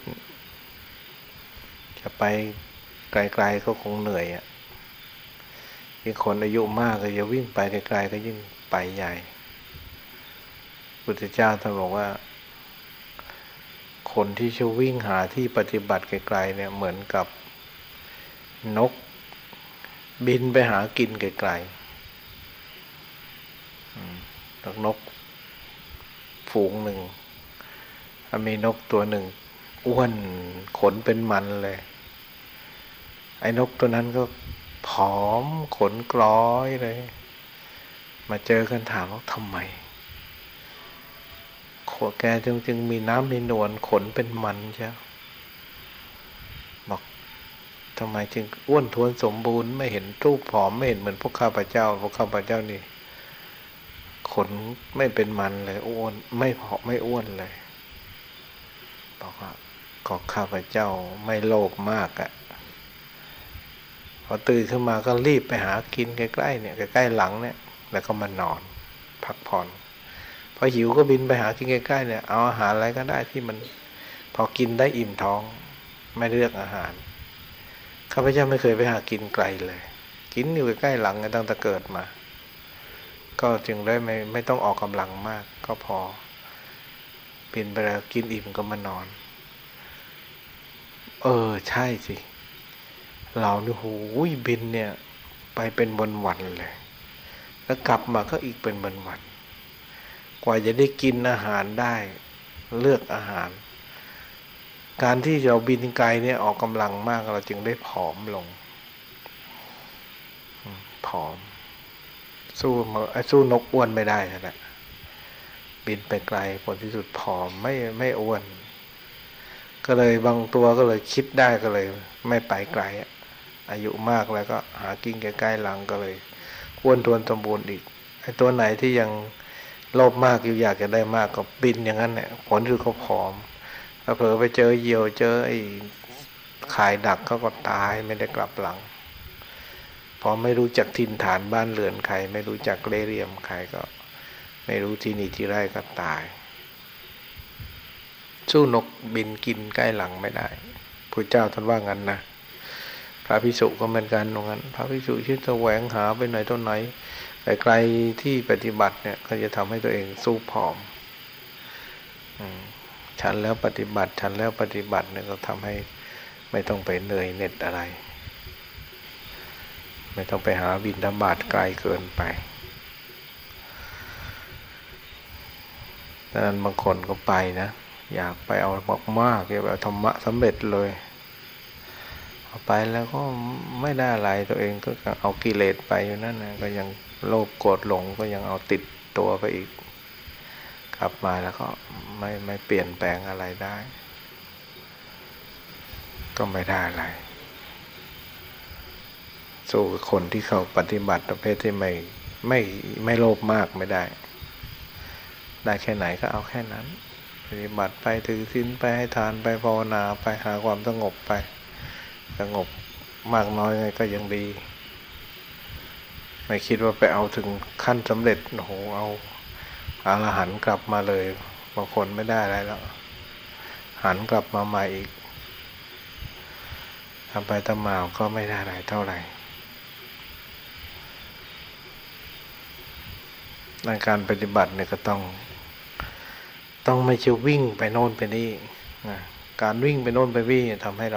จะไปไกลๆก็คงเหนื่อยอ่ะยิ่งคนอายุมากก็จะวิ่งไปไกลๆก็ยิ่งไปใหญ่พุทธเจ้าท่านบอกว่าคนที่จะวิ่งหาที่ปฏิบัติไกลๆเนี่ยเหมือนกับนกบินไปหากินไกลๆนกฝูงหนึ่งมีนกตัวหนึ่งอ้วนขนเป็นมันเลยไอ้นกตัวนั้นก็ผอมขนกร้อยเลยมาเจอกันถามว่าทำไมขวแกจึงจึงมีน้ำมีนวลขนเป็นมันใช่บอกทำไมจึงอ้วนท้วนสมบูรณ์ไม่เห็นรูปผอมไม่เห็นเหมือนพวกข้าพเจ้าพวกข้าพเจ้านี่ขนไม่เป็นมันเลยอ้วนไม่ผอมไม่อ้วนเลยบอกว่าก็ข้าพเจ้าไม่โลภมากอะพอตื่นขึ้นมาก็รีบไปหากินใกล้ๆเนี่ยใกล้ๆหลังเนี่ยแล้วก็มานอนพักผ่อนพอหิวก็บินไปหากินใกล้ๆเนี่ยเอาอาหารอะไรก็ได้ที่มันพอกินได้อิ่มท้องไม่เลือกอาหารข้าพเจ้าไม่เคยไปหากินไกลเลยกินอยู่ใกล้ๆหลังตั้งแต่เกิดมาก็จึงได้ไม่ไม่ต้องออกกำลังมากก็พอบินไปแล้วกินอิ่มก็มานอนเออใช่สิเราเนี่ยโหยบินเนี่ยไปเป็นวันๆเลยแล้วกลับมาก็อีกเป็นวันๆกว่าจะได้กินอาหารได้เลือกอาหารการที่เราบินไกลเนี่ยออกกำลังมากเราจึงได้ผอมลงผอมสู้สู้นกอ้วนไม่ได้แหละบินไปไกลผลที่สุดผอมไม่ไม่อ้วนก็เลยบางตัวก็เลยคิดได้ก็เลยไม่ไปไกลอายุมากแล้วก็หากินใกล้ๆหลังก็เลยอ้วนท้วนสมบูรณ์อีกไอ้ตัวไหนที่ยังโลภมากอยู่อยากจะได้มากก็บินอย่างนั้นเนี่ยผลคือเขาผอมถ้าเผลอไปเจอเหยี่ยวเจอไอ้ข่ายดักเขาก็ตายไม่ได้กลับหลังพอไม่รู้จักถิ่นฐานบ้านเรือนใครไม่รู้จักเล่ห์เหลี่ยมใครก็ไม่รู้ที่นี่ที่ไรก็ตายสู้นกบินกินใกล้หลังไม่ได้พระเจ้าท่านว่างั้นนะพระภิกษุก็เหมือนกันตรงนั้นพระภิกษุที่แสวงหาไปไหนต้นไหนแต่ไกลที่ปฏิบัติเนี่ยก็จะทำให้ตัวเองสู้ผอมฉันแล้วปฏิบัติฉันแล้วปฏิบัติเนี่ยก็ทำให้ไม่ต้องไปเหนื่อยเหน็ดอะไรไม่ต้องไปหาบิณฑบาตไกลเกินไปดังนั้นบางคนก็ไปนะอยากไปเอามากๆอยากไปเอาธรรมะสำเร็จเลยเอาไปแล้วก็ไม่ได้อะไรตัวเองก็เอากิเลสไปอยู่นั่นนะก็ยังโลภโกรธหลงก็ยังเอาติดตัวไปอีกกลับมาแล้วก็ไม่ไม่เปลี่ยนแปลงอะไรได้ก็ไม่ได้อะไรสู้คนที่เขาปฏิบัติประเภทที่ไม่ไม่ไม่โลภมากไม่ได้ได้แค่ไหนก็เอาแค่นั้นปฏิบัติไปถือศีลไปให้ทานไปภาวนาไปหาความสงบไปสงบมากน้อยไงก็ยังดีไม่คิดว่าไปเอาถึงขั้นสำเร็จโอ้โหเอาอรหันต์กลับมาเลยบางคนไม่ได้อะไรแล้วหันกลับมาใหม่อีกำไปทำมาก็ไม่ได้อะไรเท่าไหร่ในการปฏิบัติเนี่ยก็ต้องต้องไม่เชี่ยววิ่งไปโน่นไปนี่นะการวิ่งไปโน่นไปวิ่งทำให้เรา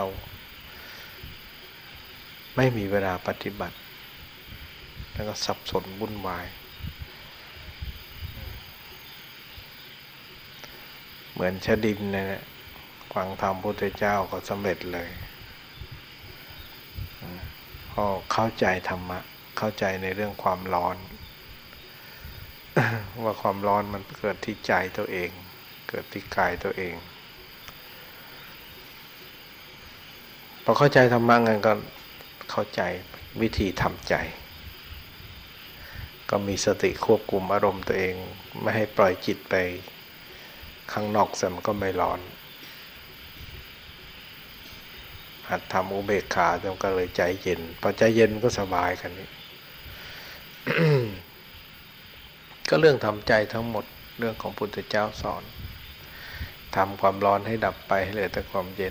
ไม่มีเวลาปฏิบัติแล้วก็สับสนวุ่นวายเหมือนชดินเนี่ยฟังธรรมพุทธเจ้าก็สำเร็จเลยพอเข้าใจธรรมะเข้าใจในเรื่องความร้อน ว่าความร้อนมันเกิดที่ใจตัวเองเกิดที่กายตัวเองพอเข้าใจธรรมะงั้นก็เข้าใจวิธีทำใจก็มีสติควบคุมอารมณ์ตัวเองไม่ให้ปล่อยจิตไปข้างนอกเสียมันก็ไม่ร้อนหัดทำอุเบกขาจนก็เลยใจเย็นพอใจเย็นก็สบายกันนี่ ก็เรื่องทำใจทั้งหมดเรื่องของพุทธเจ้าสอนทำความร้อนให้ดับไปให้เหลือแต่ความเย็น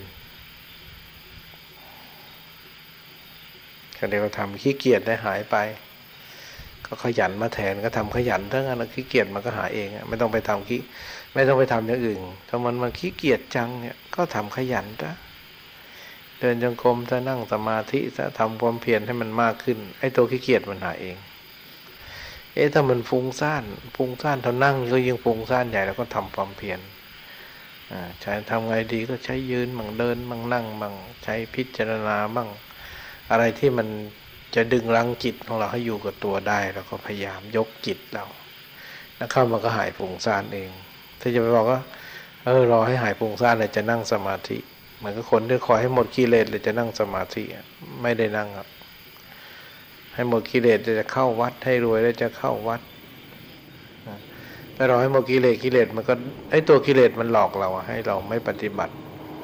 ก็เรียกว่าทำขี้เกียจได้หายไปก็ขยันมาแทนก็ทำขยันทั้งนั้นขี้เกียจมันก็หายเองไม่ต้องไปทำขี้ไม่ต้องไปทำอย่างอื่นถ้ามันมันขี้เกียจจังเนี่ยก็ทำขยันซะเดินจงกรมจะนั่งสมาธิจะทำความเพียรให้มันมากขึ้นไอ้ตัวขี้เกียจมันหายเองเอ๊ะถ้ามันฟุ้งซ่านฟุ้งซ่านเท่านั่งก็ยิ่งฟุ้งซ่านใหญ่แล้วก็ทำความเพียรอ่าใช้ทำไงดีก็ใช้ยืนมั่งเดินมั่งนั่งมั่งใช้พิจารณามั่งอะไรที่มันจะดึงรั้งจิตของเราให้อยู่กับตัวได้เราก็พยายามยกจิตเราแล้วเข้ามันก็หายฟุ้งซ่านเองถ้าจะไปบอกว่าเออรอให้หายฟุ้งซ่านเลยจะนั่งสมาธิเหมือนกับคนที่คอยให้หมดกิเลสเลยจะนั่งสมาธิไม่ได้นั่งครับให้หมดกิเลสจะเข้าวัดให้รวยแล้วจะเข้าวัดแต่เราให้หมดกิเลสกิเลสมันก็ไอ้ตัวกิเลสมันหลอกเราให้เราไม่ปฏิบัติ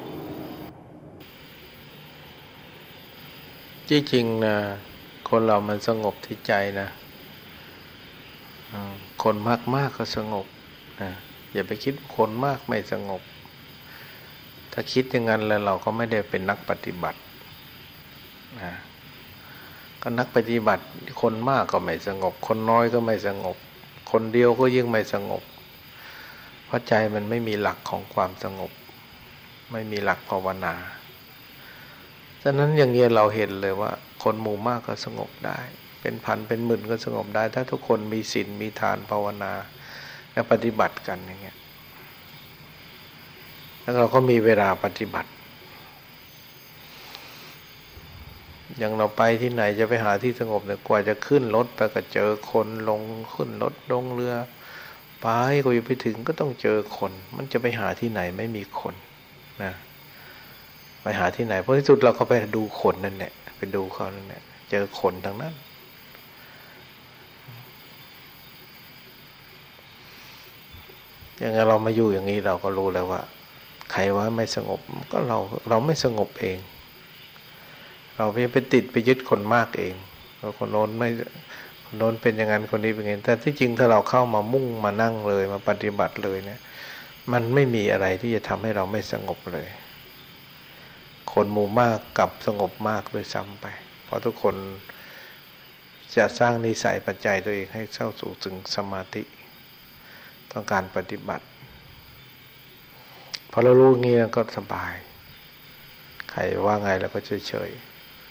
จริงๆนะคนเรามันสงบที่ใจนะคนมากมากก็สงบนะอย่าไปคิดคนมากไม่สงบถ้าคิดอย่างนั้นแล้วเราก็ไม่ได้เป็นนักปฏิบัตินะก็นักปฏิบัติคนมากก็ไม่สงบคนน้อยก็ไม่สงบคนเดียวก็ยิ่งไม่สงบเพราะใจมันไม่มีหลักของความสงบไม่มีหลักภาวนาฉะนั้นอย่างเงี้ยเราเห็นเลยว่าคนหมู่มากก็สงบได้เป็นพันเป็นหมื่นก็สงบได้ถ้าทุกคนมีศีลมีทานภาวนาและปฏิบัติกันอย่างเงี้ยแล้วเราก็มีเวลาปฏิบัติอย่างเราไปที่ไหนจะไปหาที่สงบเนี่ยกว่าจะขึ้นรถไปก็เจอคนลงขึ้นรถลงเรือไปกว่าจะไปถึงก็ต้องเจอคนมันจะไปหาที่ไหนไม่มีคนนะไปหาที่ไหนเพราะที่สุดเราก็ไปดูคนนั่นแหละไปดูเขานั่นแหละเจอคนทั้งนั้นอย่างเรามาอยู่อย่างนี้เราก็รู้แล้วว่าใครว่าไม่สงบก็เราเราไม่สงบเองเราไปติดไปยึดคนมากเองคนโน้นไม่คนโน้นเป็นอย่างนั้นคนนี้เป็นอย่างนี้แต่ที่จริงถ้าเราเข้ามามุ่งมานั่งเลยมาปฏิบัติเลยเนี่ยมันไม่มีอะไรที่จะทำให้เราไม่สงบเลยคนหมู่มากกับสงบมากด้วยซ้ำไปเพราะทุกคนจะสร้างนิสัยปัจจัยตัวเองให้เข้าสู่ถึงสมาธิต้องการปฏิบัติพอเรารู้งี้ก็สบายใครว่าไงเราก็เฉยๆ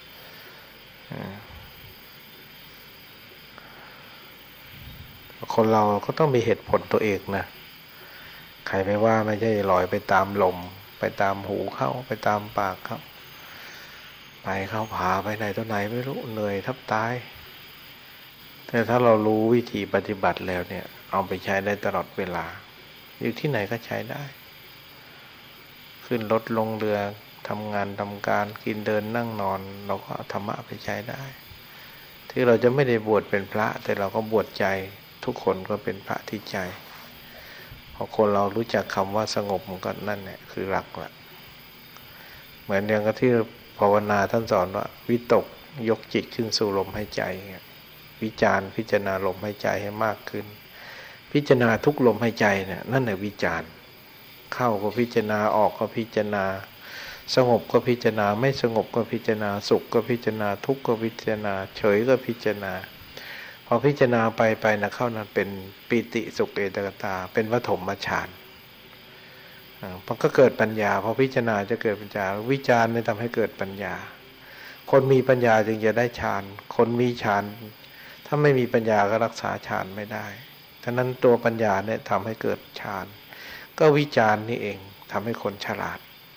คนเราก็ต้องมีเหตุผลตัวเองนะใครไม่ว่าไม่ใช่ลอยไปตามลมไปตามหูเข้าไปตามปากเข้าไปเข้าผาไปไหนตัวไหนไม่รู้เหนื่อยทับตายแต่ถ้าเรารู้วิธีปฏิบัติแล้วเนี่ยเอาไปใช้ได้ตลอดเวลาอยู่ที่ไหนก็ใช้ได้ขึ้นรถลงเรือทำงานทำการกินเดินนั่งนอนเราก็เอาธรรมะไปใช้ได้ที่เราจะไม่ได้บวชเป็นพระแต่เราก็บวชใจทุกคนก็เป็นพระที่ใจพอคนเรารู้จักคำว่าสงบมันก็นั่นแหละคือหลักละเหมือนอย่างที่ภาวนาท่านสอนว่าวิตกยกจิตขึ้นสู่ลมหายใจวิจารพิจารณาลมหายใจให้มากขึ้นพิจารณาทุกลมหายใจเนี่ยนั่นแหละวิจารเข้าก็พิจารณาออกก็พิจารณาสงบก็พิจารณาไม่สงบก็พิจารณาสุขก็พิจารณาทุกข์ก็พิจารณาเฉยก็พิจารณาพอพิจารณาไปไปนะเข้านั้นเป็นปีติสุขเอตกตาเป็นปฐมฌานมันก็เกิดปัญญาพอพิจารณาจะเกิดปัญญาวิจารณ์เนี่ยทำให้เกิดปัญญาคนมีปัญญาจึงจะได้ฌานคนมีฌานถ้าไม่มีปัญญาก็รักษาฌานไม่ได้ฉะนั้นตัวปัญญาเนี่ยทำให้เกิดฌานก็วิจารณ์นี่เองทำให้คนฉลาด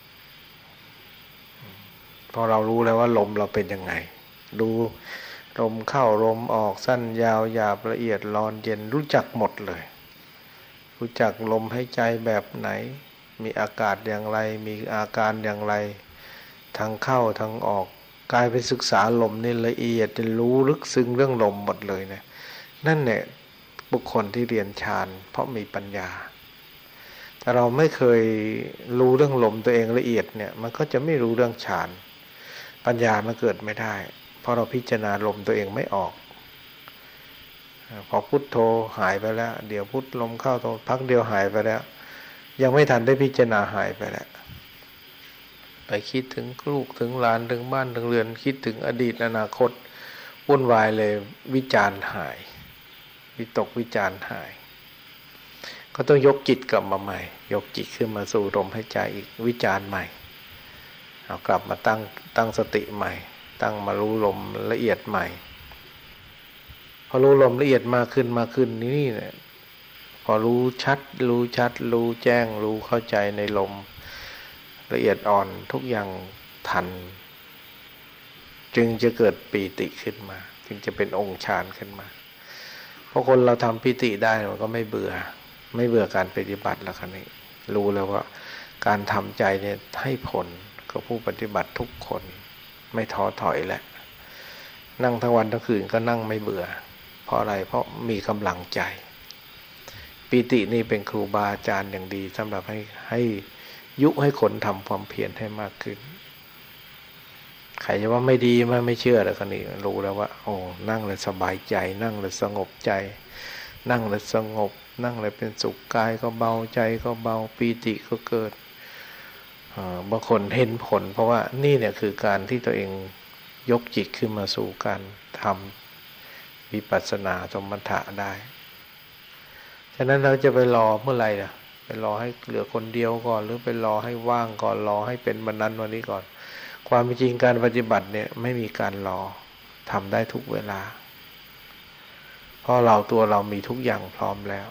พอเรารู้แล้วว่าลมเราเป็นยังไงดูลมเข้าลมออกสั้นยาวหยาบละเอียดร้อนเย็นรู้จักหมดเลยรู้จักลมหายใจแบบไหนมีอากาศอย่างไรมีอาการอย่างไรทางเข้าทางออกกายไปศึกษาลมนี่ละเอียดจะรู้ลึกซึ้งเรื่องลมหมดเลยนะนั่นแหละบุคคลที่เรียนฌานเพราะมีปัญญาแต่เราไม่เคยรู้เรื่องลมตัวเองละเอียดเนี่ยมันก็จะไม่รู้เรื่องฌานปัญญามันเกิดไม่ได้เพราะเราพิจารณาลมตัวเองไม่ออกพอพุทโธหายไปแล้วเดี๋ยวพุทลมเข้าตรงพักเดียวหายไปแล้วยังไม่ทันได้พิจารณาหายไปแล้วไปคิดถึงลูกถึงหลานถึงบ้านถึงเรือนคิดถึงอดีตอนาคตวุ่นวายเลยวิจารณ์หายวิตกวิจารณ์หายก็ต้องยกจิตกลับมาใหม่ยกจิตขึ้นมาสู่ลมหายใจอีกวิจารณ์ใหม่เอากลับมาตั้งตั้งสติใหม่ตั้งมารู้ลมละเอียดใหม่พอรู้ลมละเอียดมากขึ้นมากขึ้นนี่เนี่ยพอรู้ชัดรู้ชัดรู้แจ้งรู้เข้าใจในลมละเอียดอ่อนทุกอย่างทันจึงจะเกิดปีติขึ้นมาจึงจะเป็นองค์ฌานขึ้นมาเพราะคนเราทำปีติได้มันก็ไม่เบื่อไม่เบื่อการปฏิบัติแล้วคราวนี้รู้แล้วว่าการทำใจเนี่ยให้ผลกับผู้ปฏิบัติทุกคนไม่ท้อถอยแหละนั่งทั้งวันทั้งคืนก็นั่งไม่เบื่อเพราะอะไรเพราะมีกำลังใจปีตินี่เป็นครูบาอาจารย์อย่างดีสำหรับให้ให้ยุให้คนทำความเพียรให้มากขึ้นใครจะว่าไม่ดีไม่ไม่เชื่อแล้วคนนี้รู้แล้วว่าโอ้นั่งแล้วสบายใจนั่งแล้วสงบใจนั่งแล้วสงบนั่งแล้วเป็นสุขกายก็เบาใจก็เบาปีติก็เกิดบางคนเห็นผลเพราะว่านี่เนี่ยคือการที่ตัวเองยกจิตขึ้นมาสู่การทำวิปัสสนาสมถะได้ฉะนั้นเราจะไปรอเมื่อไหร่ล่ะไปรอให้เหลือคนเดียวก่อนหรือไปรอให้ว่างก่อนรอให้เป็นวันนั้นวันนี้ก่อนความจริงการปฏิบัติเนี่ยไม่มีการรอทำได้ทุกเวลาเพราะเราตัวเรามีทุกอย่างพร้อมแล้ว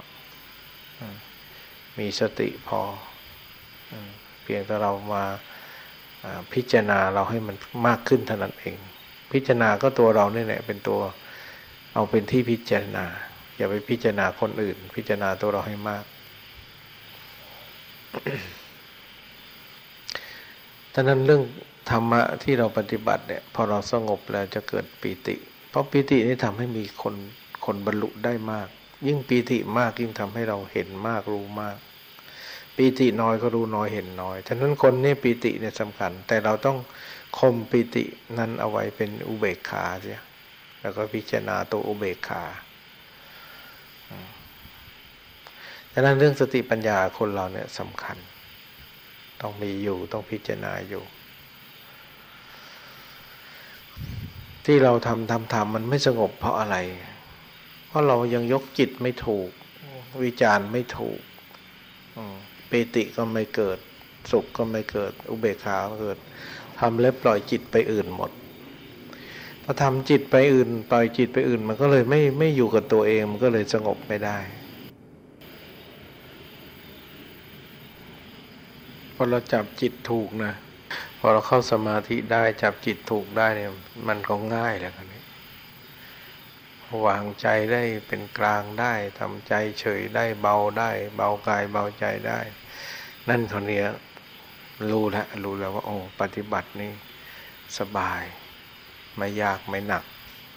มีสติพอเพียงแต่เรามาพิจารณาเราให้มันมากขึ้นเท่านั้นเองพิจารณาก็ตัวเราเนี่ยแหละเป็นตัวเอาเป็นที่พิจารณาอย่าไปพิจารณาคนอื่นพิจารณาตัวเราให้มากฉะนั้นเรื่องธรรมะที่เราปฏิบัติเนี่ยพอเราสงบแล้วจะเกิดปีติเพราะปีตินี่ทำให้มีคนคนบรรลุได้มากยิ่งปีติมากยิ่งทำให้เราเห็นมากรู้มากปีติน้อยก็รู้น้อยเห็นน้อยฉะนั้นคนนี่ปีติเนี่ยสำคัญแต่เราต้องคมปีตินั้นเอาไว้เป็นอุเบกขาเสียแล้วก็พิจารณาตัวอุเบกขาฉะนั้นเรื่องสติปัญญาคนเราเนี่ยสำคัญต้องมีอยู่ต้องพิจารณาอยู่ที่เราทำทำทำมันไม่สงบเพราะอะไรเพราะเรายังยกจิตไม่ถูกวิจารณ์ไม่ถูกปีติก็ไม่เกิดสุขก็ไม่เกิดอุเบกขาก็เกิดทำแล้วปล่อยจิตไปอื่นหมดพอทำจิตไปอื่นปล่อยจิตไปอื่นมันก็เลยไม่ไม่อยู่กับตัวเองมันก็เลยสงบไม่ได้พอเราจับจิตถูกนะพอเราเข้าสมาธิได้จับจิตถูกได้เนี่ยมันก็ง่ายแล้วครับนี้วางใจได้เป็นกลางได้ทำใจเฉยได้เบาได้เบากายเบาใจได้นั่นคนนี้รู้แล้วรู้แล้วว่าโอ้ปฏิบัตินี่สบายไม่ยากไม่หนัก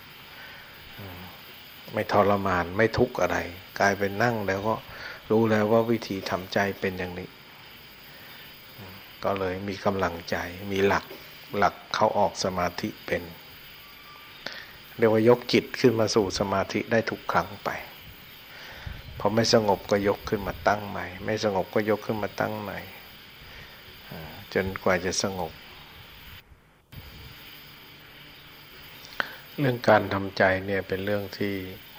ไม่ทรมานไม่ทุกข์อะไรกลายเป็นนั่งแล้วก็รู้แล้วว่าวิธีทำใจเป็นอย่างนี้ก็เลยมีกำลังใจมีหลักหลักเข้าออกสมาธิเป็นเรียกว่ายกจิตขึ้นมาสู่สมาธิได้ทุกครั้งไปพอไม่สงบก็ยกขึ้นมาตั้งใหม่ไม่สงบก็ยกขึ้นมาตั้งใหม่จนกว่าจะสงบเรื่องการทำใจเนี่ยเป็นเรื่องที่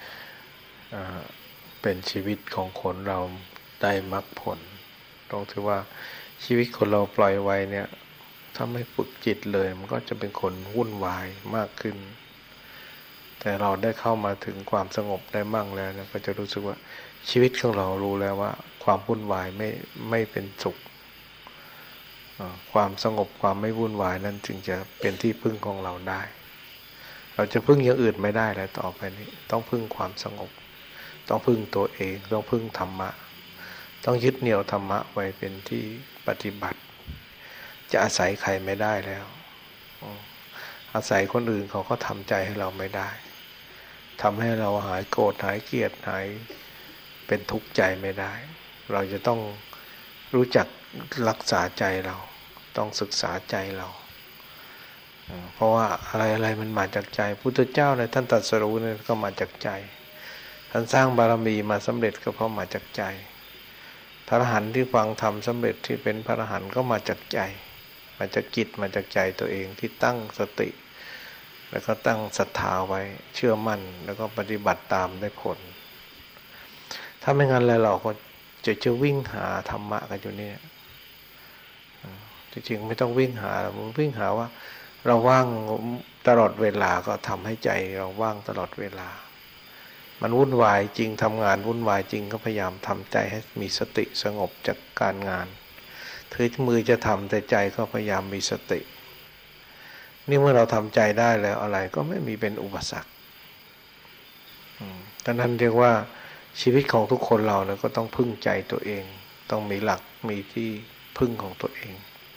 เป็นชีวิตของคนเราได้มรรคผลตรงที่ว่าชีวิตคนเราปล่อยไว้เนี่ยถ้าไม่ฝึกจิตเลยมันก็จะเป็นคนวุ่นวายมากขึ้นแต่เราได้เข้ามาถึงความสงบได้มั่งแล้วนะก็จะรู้สึกว่าชีวิตของเรารู้แล้วว่าความวุ่นวายไม่ไม่เป็นสุขความสงบความไม่วุ่นวายนั้นจึงจะเป็นที่พึ่งของเราได้เราจะพึ่งอย่างอื่นไม่ได้แล้วต่อไปนี้ต้องพึ่งความสงบต้องพึ่งตัวเองต้องพึ่งธรรมะต้องยึดเหนี่ยวธรรมะไว้เป็นที่ปฏิบัติจะอาศัยใครไม่ได้แล้วอาศัยคนอื่นเขาก็ทำใจให้เราไม่ได้ทำให้เราหายโกรธหายเกลียดหายเป็นทุกข์ใจไม่ได้เราจะต้องรู้จักรักษาใจเราต้องศึกษาใจเราเพราะว่าอะไรอะไรมันมาจากใจพุทธเจ้าเนี่ยท่านตรัสรู้เนี่ยก็มาจากใจท่านสร้างบารมีมาสำเร็จก็เพราะมาจากใจพระอรหันต์ที่ฟังธรรมสำเร็จที่เป็นพระอรหันต์ก็มาจากใจมาจากจิตมาจากใจตัวเองที่ตั้งสติแล้วก็ตั้งศรัทธาไว้เชื่อมั่นแล้วก็ปฏิบัติตามได้ผลถ้าไม่งั้นแล้วเราก็จะจะวิ่งหาธรรมะกันอยู่เนี่ยจริงๆไม่ต้องวิ่งหามันวิ่งหาว่าเราว่างตลอดเวลาก็ทำให้ใจเราว่างตลอดเวลามันวุ่นวายจริงทำงานวุ่นวายจริงก็พยายามทำใจให้มีสติสงบจากการงานถือมือจะทำแต่ใจก็พยายามมีสตินี่เมื่อเราทำใจได้แล้วอะไรก็ไม่มีเป็นอุปสรรคดังนั้นเรียกว่าชีวิตของทุกคนเราเนี่ยก็ต้องพึ่งใจตัวเองต้องมีหลักมีที่พึ่งของตัวเอง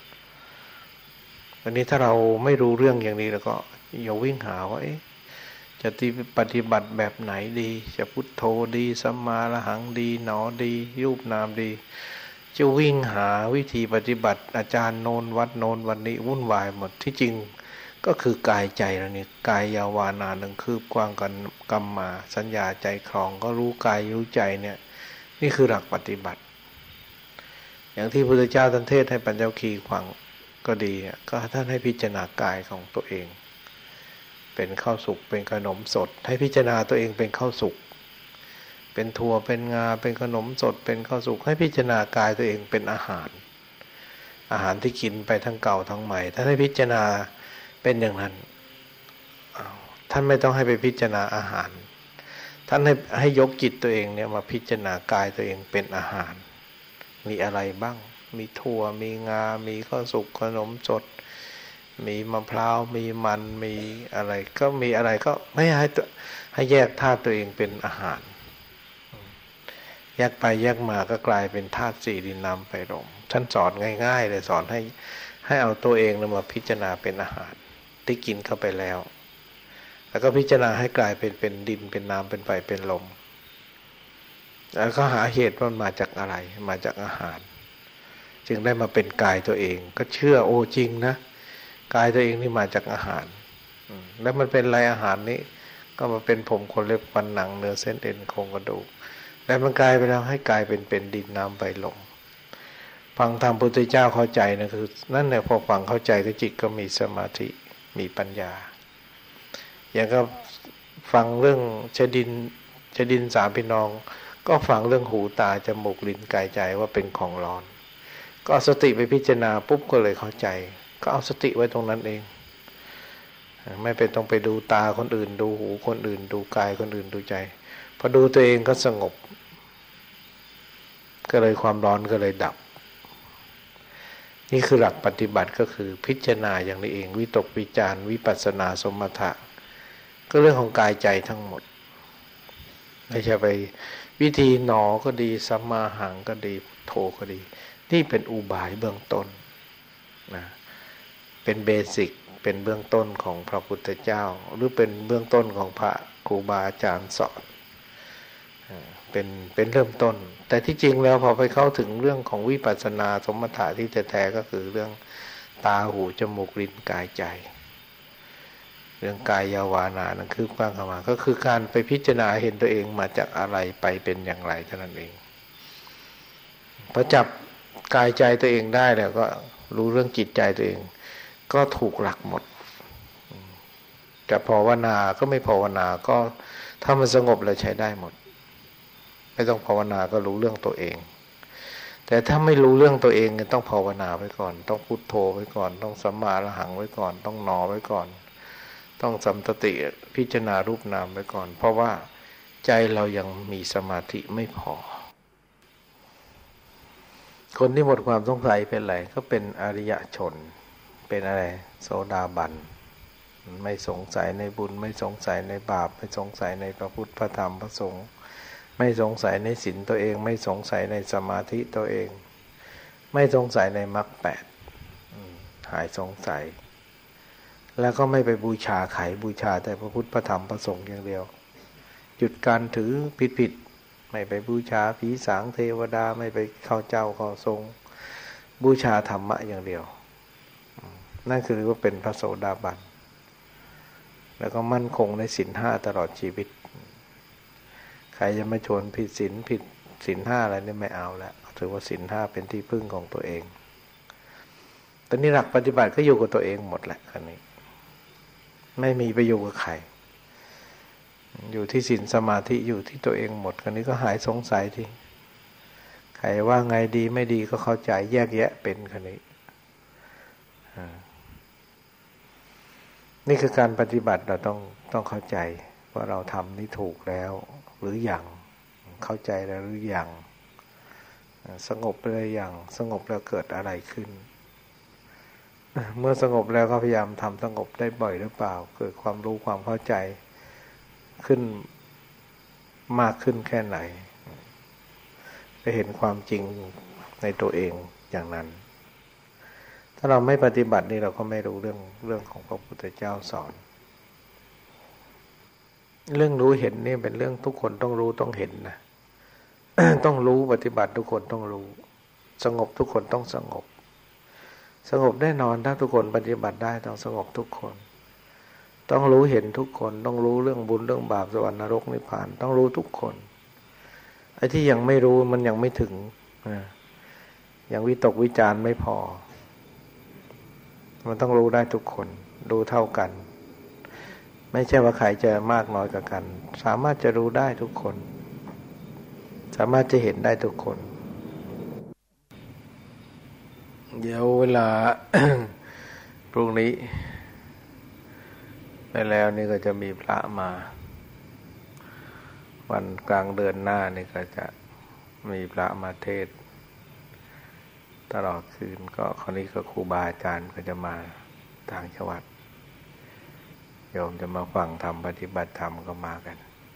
วันนี้ถ้าเราไม่รู้เรื่องอย่างนี้แล้วก็อย่าวิ่งหาว่าเอ๊ะจะปฏิบัติแบบไหนดีจะพุทโธดีสัมมาอรหังดีหนอดีรูปนามดีจะวิ่งหาวิธีปฏิบัติอาจารย์โนนวัดโนนวันนี้วุ่นวายหมดที่จริงก็คือกายใจเราเนี่ยกายยาวานาหนึ่งคืบกว้างกันกรรมมาสัญญาใจครองก็รู้กายรู้ใจเนี่ยนี่คือหลักปฏิบัติอย่างที่พระพุทธเจ้าท่านเทศให้ปัญจวัคคีย์ฟังก็ดีก็ท่านให้พิจารณากายของตัวเองเป็นข้าวสุกเป็นขนมสดให้พิจารณาตัวเองเป็นข้าวสุกเป็นถั่วเป็นงาเป็นขนมสดเป็นข้าวสุกให้พิจารณากายตัวเองเป็นอาหารอาหารที่กินไปทั้งเก่าทั้งใหม่ท่านให้พิจารณาเป็นอย่างนั้นท่านไม่ต้องให้ไปพิจารณาอาหารท่านให้ให้ยกจิตตัวเองเนี่ยมาพิจารณากายตัวเองเป็นอาหารมีอะไรบ้างมีถั่วมีงามีข้าวสุกขนมสดมีมะพร้าวมีมันมีอะไรก็มีอะไรก็ไม่ให้ให้แยกธาตุตัวเองเป็นอาหารแยกไปแยกมาก็กลายเป็นธาตุสี่ดินน้ำไฟลมท่านสอนง่ายๆเลยสอนให้ให้เอาตัวเองมาพิจารณาเป็นอาหารที่กินเข้าไปแล้วแล้วก็พิจารณาให้กลายเป็นเป็นดินเป็นน้ำเป็นไฟเป็นลมแล้วก็หาเหตุว่ามันมาจากอะไรมาจากอาหารจึงได้มาเป็นกายตัวเองก็เชื่อโอ้จริงนะกายตัวเองนี่มาจากอาหารแล้วมันเป็นอะไรอาหารนี้ก็มาเป็นผมขนเล็บฟันหนังเนื้อเส้นเอ็นโครงกระดูกแล้วมันกลายไปแล้วให้กลายเป็นเป็นดินน้ำไฟลมฟังธรรมพุทธเจ้าเข้าใจนะคือนั่นแหละพอฟังเข้าใจก็จิตก็มีสมาธิมีปัญญาอย่างก็ฟังเรื่องชดินชดินสามพี่น้องก็ฟังเรื่องหูตาจมูกลิ้นกายใจว่าเป็นของร้อนก็เอาสติไปพิจารณาปุ๊บก็เลยเข้าใจก็เอาสติไว้ตรงนั้นเองไม่เป็นต้องไปดูตาคนอื่นดูหูคนอื่นดูกายคนอื่นดูใจพอดูตัวเองก็สงบก็เลยความร้อนก็เลยดับนี่คือหลักปฏิบัติก็คือพิจารณาอย่างนี้เองวิตกวิจารวิปัสสนาสมถะก็เรื่องของกายใจทั้งหมดไม่ใช่ไปวิธีหนอก็ดีสัมมาหังก็ดีพุทโธก็ดีนี่เป็นอุบายเบื้องต้นนะเป็นเบสิกเป็นเบื้องต้นของพระพุทธเจ้าหรือเป็นเบื้องต้นของพระครูบาอาจารย์สอนเป็นเป็นเริ่มต้นแต่ที่จริงแล้วพอไปเข้าถึงเรื่องของวิปัสสนาสมถะที่แท้ๆก็คือเรื่องตาหูจมูกลิ้นกายใจเรื่องกายยาวานานั่นคือความเข้ามาก็คือการไปพิจารณาเห็นตัวเองมาจากอะไรไปเป็นอย่างไรเท่านั้นเองพอจับกายใจตัวเองได้แล้วก็รู้เรื่องจิตใจตัวเองก็ถูกหลักหมดจะภาวนาก็ไม่ภาวนาก็ถ้ามันสงบแล้วใช้ได้หมดไม่ต้องภาวนาก็รู้เรื่องตัวเองแต่ถ้าไม่รู้เรื่องตัวเองต้องภาวนาไว้ก่อนต้องพุทโธไว้ก่อนต้องสัมมาอรหังไว้ก่อนต้องนอไว้ก่อนต้องสัมตติพิจารณารูปนามไว้ก่อนเพราะว่าใจเรายังมีสมาธิไม่พอคนที่หมดความสงสัยเป็นอะไรก็เป็นอริยชนเป็นอะไรโสดาบันไม่สงสัยในบุญไม่สงสัยในบาปไม่สงสัยในพระพุทธพระธรรมพระสงฆ์ไม่สงสัยในศีลตัวเองไม่สงสัยในสมาธิตัวเองไม่สงสัยในมรรคแปดหายสงสัยแล้วก็ไม่ไปบูชาไขบูชาแต่พระพุทธพระธรรมพระสงฆ์อย่างเดียวหยุดการถือผิดๆไม่ไปบูชาผีสางเทวดาไม่ไปเข้าเจ้าเข้าทรงบูชาธรรมะอย่างเดียวนั่นคือว่าเป็นพระโสดาบันแล้วก็มั่นคงในศีลห้าตลอดชีวิตใครจะมาชวนผิดศีลผิดศีลห้าอะไรนี่ไม่เอาแล้วถือว่าศีลห้าเป็นที่พึ่งของตัวเองตอนนี้หลักปฏิบัติก็อยู่กับตัวเองหมดแหละคราวนี้ไม่มีไปอยู่กับใครอยู่ที่ศีลสมาธิอยู่ที่ตัวเองหมดคราวนี้ก็หายสงสัยทีใครว่าไงดีไม่ดีก็เข้าใจแยกแยะเป็นคราวนี้นี่คือการปฏิบัติเราต้องต้องเข้าใจว่าเราทำนี่ถูกแล้วหรือยังเข้าใจแล้วหรือยังสงบเลยยังสงบแล้วเกิดอะไรขึ้นเมื่อสงบแล้วก็พยายามทำสงบได้บ่อยหรือเปล่าเกิดความรู้ความเข้าใจขึ้นมากขึ้นแค่ไหนไปเห็นความจริงในตัวเองอย่างนั้นถ้าเราไม่ปฏิบัตินี่เราก็ไม่รู้เรื่องเรื่องของพระพุทธเจ้าสอนเรื่องรู้เห็นนี่เป็นเรื่องทุกคนต้องรู้ต้องเห็นนะ ต้องรู้ปฏิบัติทุกคนต้องรู้สงบทุกคนต้องสงบสงบแน่นอนถ้าทุกคนปฏิบัติได้ต้องสงบทุกคนต้องรู้เห็นทุกคนต้องรู้เรื่องบุญเรื่องบาปสวรรค์นรกนิพพานต้องรู้ทุกคนไอ้ที่ยังไม่รู้มันยังไม่ถึงยังวิตกวิจารณ์ไม่พอมันต้องรู้ได้ทุกคนรู้เท่ากันไม่ใช่ว่าใครจะมากน้อยกว่ากันสามารถจะรู้ได้ทุกคนสามารถจะเห็นได้ทุกคนเดี๋ยวเวลา พรุ่งนี้ไปแล้วนี่ก็จะมีพระมาวันกลางเดือนหน้านี่ก็จะมีพระมาเทศน์ตลอดคืนก็คราวนี้ก็ครูบาอาจารย์ก็จะมาต่างจังหวัดโยมจะมาฟังธรรมปฏิบัติธรรมก็มากัน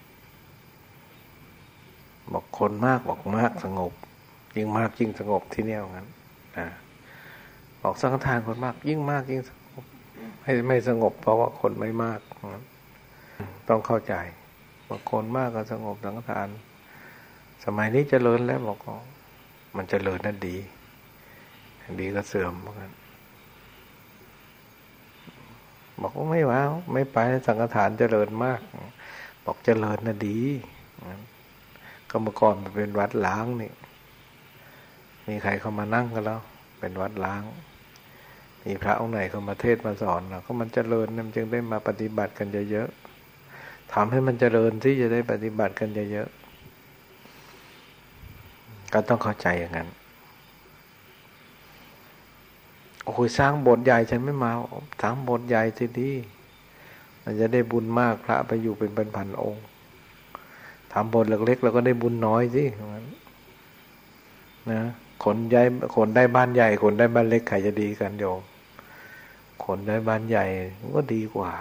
บอกคนมากบอกมากสงบยิ่งมากยิ่งสงบที่นี่งั้นนะบอกสังฆทานคนมากยิ่งมากยิ่งสงบให้ไม่สงบเพราะว่าคนไม่มากต้องเข้าใจบอกคนมากก็สงบสังฆทานสมัยนี้เจริญแล้วบอกมันเจริญนั่นดีดีก็เสื่อมเหมือนกันบอกว่าไม่ว้าวไม่ไปสังฆทานเจริญมากบอกเจริญน่ะดีก็เมื่อก่อนมันเป็นวัดล้างนี่มีใครเข้ามานั่งกันแล้วเป็นวัดล้างมีพระองค์ไหนเข้ามาเทศมาสอนเราก็มันเจริญมันจึงได้มาปฏิบัติกันเยอะๆทำให้มันเจริญที่จะได้ปฏิบัติกันเยอะๆก็ต้องเข้าใจอย่างนั้นโอ้ยสร้างโบสถ์ใหญ่ฉันไม่มาสร้างโบสถ์ใหญ่สิดีมันจะได้บุญมากพระไปอยู่เป็นพันๆองค์ทำโบสถ์เล็กๆแล้วก็ได้บุญน้อยสินะคนใหญ่คนได้บ้านใหญ่คนได้บ้านเล็กใครจะดีกันโยมคนได้บ้านใหญ่ก็ดีกว่า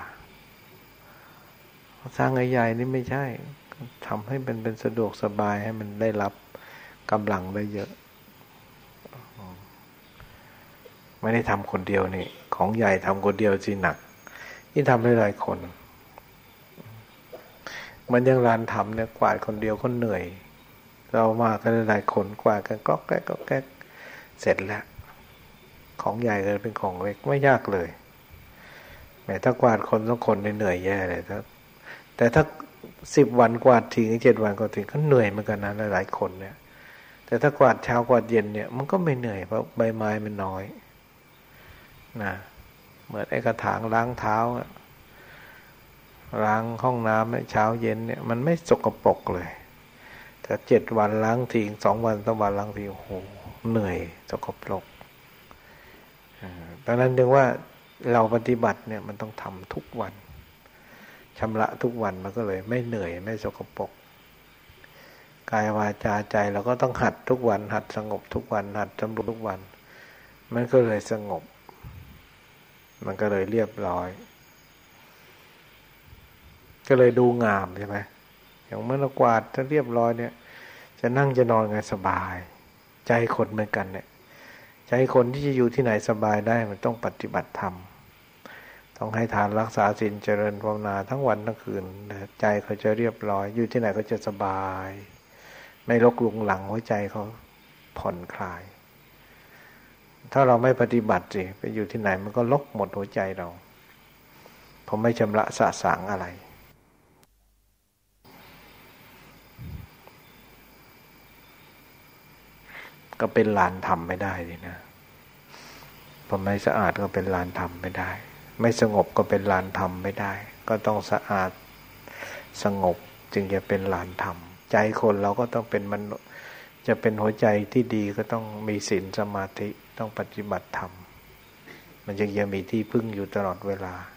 สร้างใหญ่ๆนี่ไม่ใช่ทำให้เป็นเป็นสะดวกสบายให้มันได้รับกำลังได้เยอะไม่ได้ทำคนเดียวนี่ของใหญ่ทำคนเดียวสิหนักนี่ทำให้หลายคนมันยังร้านทำเนี่ยกวาดคนเดียวก็เหนื่อยเรามากันหลายคนกวาดกันก็แก๊กก็แก๊กเสร็จแล้วของใหญ่เลยเป็นของเล็กไม่ยากเลยแม้ถ้ากวาดคนต้องคนเหนื่อยแย่เลยถ้าแต่ถ้าสิบวันกวาดทิ้งเจ็ดวันก็ทิ้งก็เหนื่อยเหมือนกันนะหลายๆคนเนี่ยแต่ถ้ากวาดเช้ากวาดเย็นเนี่ยมันก็ไม่เหนื่อยเพราะใบไม้มันน้อยนะเหมือนไอ้กระถางล้างเท้าล้างห้องน้ำเช้าเย็นเนี่ยมันไม่สกปรกเลยแต่เจ็ดวันล้างทีสองวันสามวันล้างทีโอ้โหเหนื่อยสกปรกดังนั้นจึงว่าเราปฏิบัติเนี่ยมันต้องทำทุกวันชำระทุกวันมันก็เลยไม่เหนื่อยไม่สกปรกกายวาจาใจเราก็ต้องหัดทุกวันหัดสงบทุกวันหัดสำรวมทุกวันมันก็เลยสงบมันก็เลยเรียบร้อยก็เลยดูงามใช่ไหมอย่างเมื่อเรากวาดถ้าเรียบร้อยเนี่ยจะนั่งจะนอนไงสบายใจคนเหมือนกันเนี่ยใจคนที่จะอยู่ที่ไหนสบายได้มันต้องปฏิบัติธรรมต้องให้ทานรักษาศีลเจริญภาวนาทั้งวันทั้งคืนใจเขาจะเรียบร้อยอยู่ที่ไหนก็จะสบายไม่รกรุงหลังหัวใจเขาผ่อนคลายถ้าเราไม่ปฏิบัติสิไปอยู่ที่ไหนมันก็รกหมดหัวใจเราผมไม่ชำระสะสางอะไรก็เป็นลานธรรมไม่ได้ดินะผมไม่สะอาดก็เป็นลานธรรมไม่ได้ไม่สงบก็เป็นลานธรรมไม่ได้ก็ต้องสะอาดสงบจึงจะเป็นลานธรรมใจคนเราก็ต้องเป็นมันจะเป็นหัวใจที่ดีก็ต้องมีศีลสมาธิต้องปฏิบัติธรรมมันจึงจะมีที่พึ่งอยู่ตลอดเวลา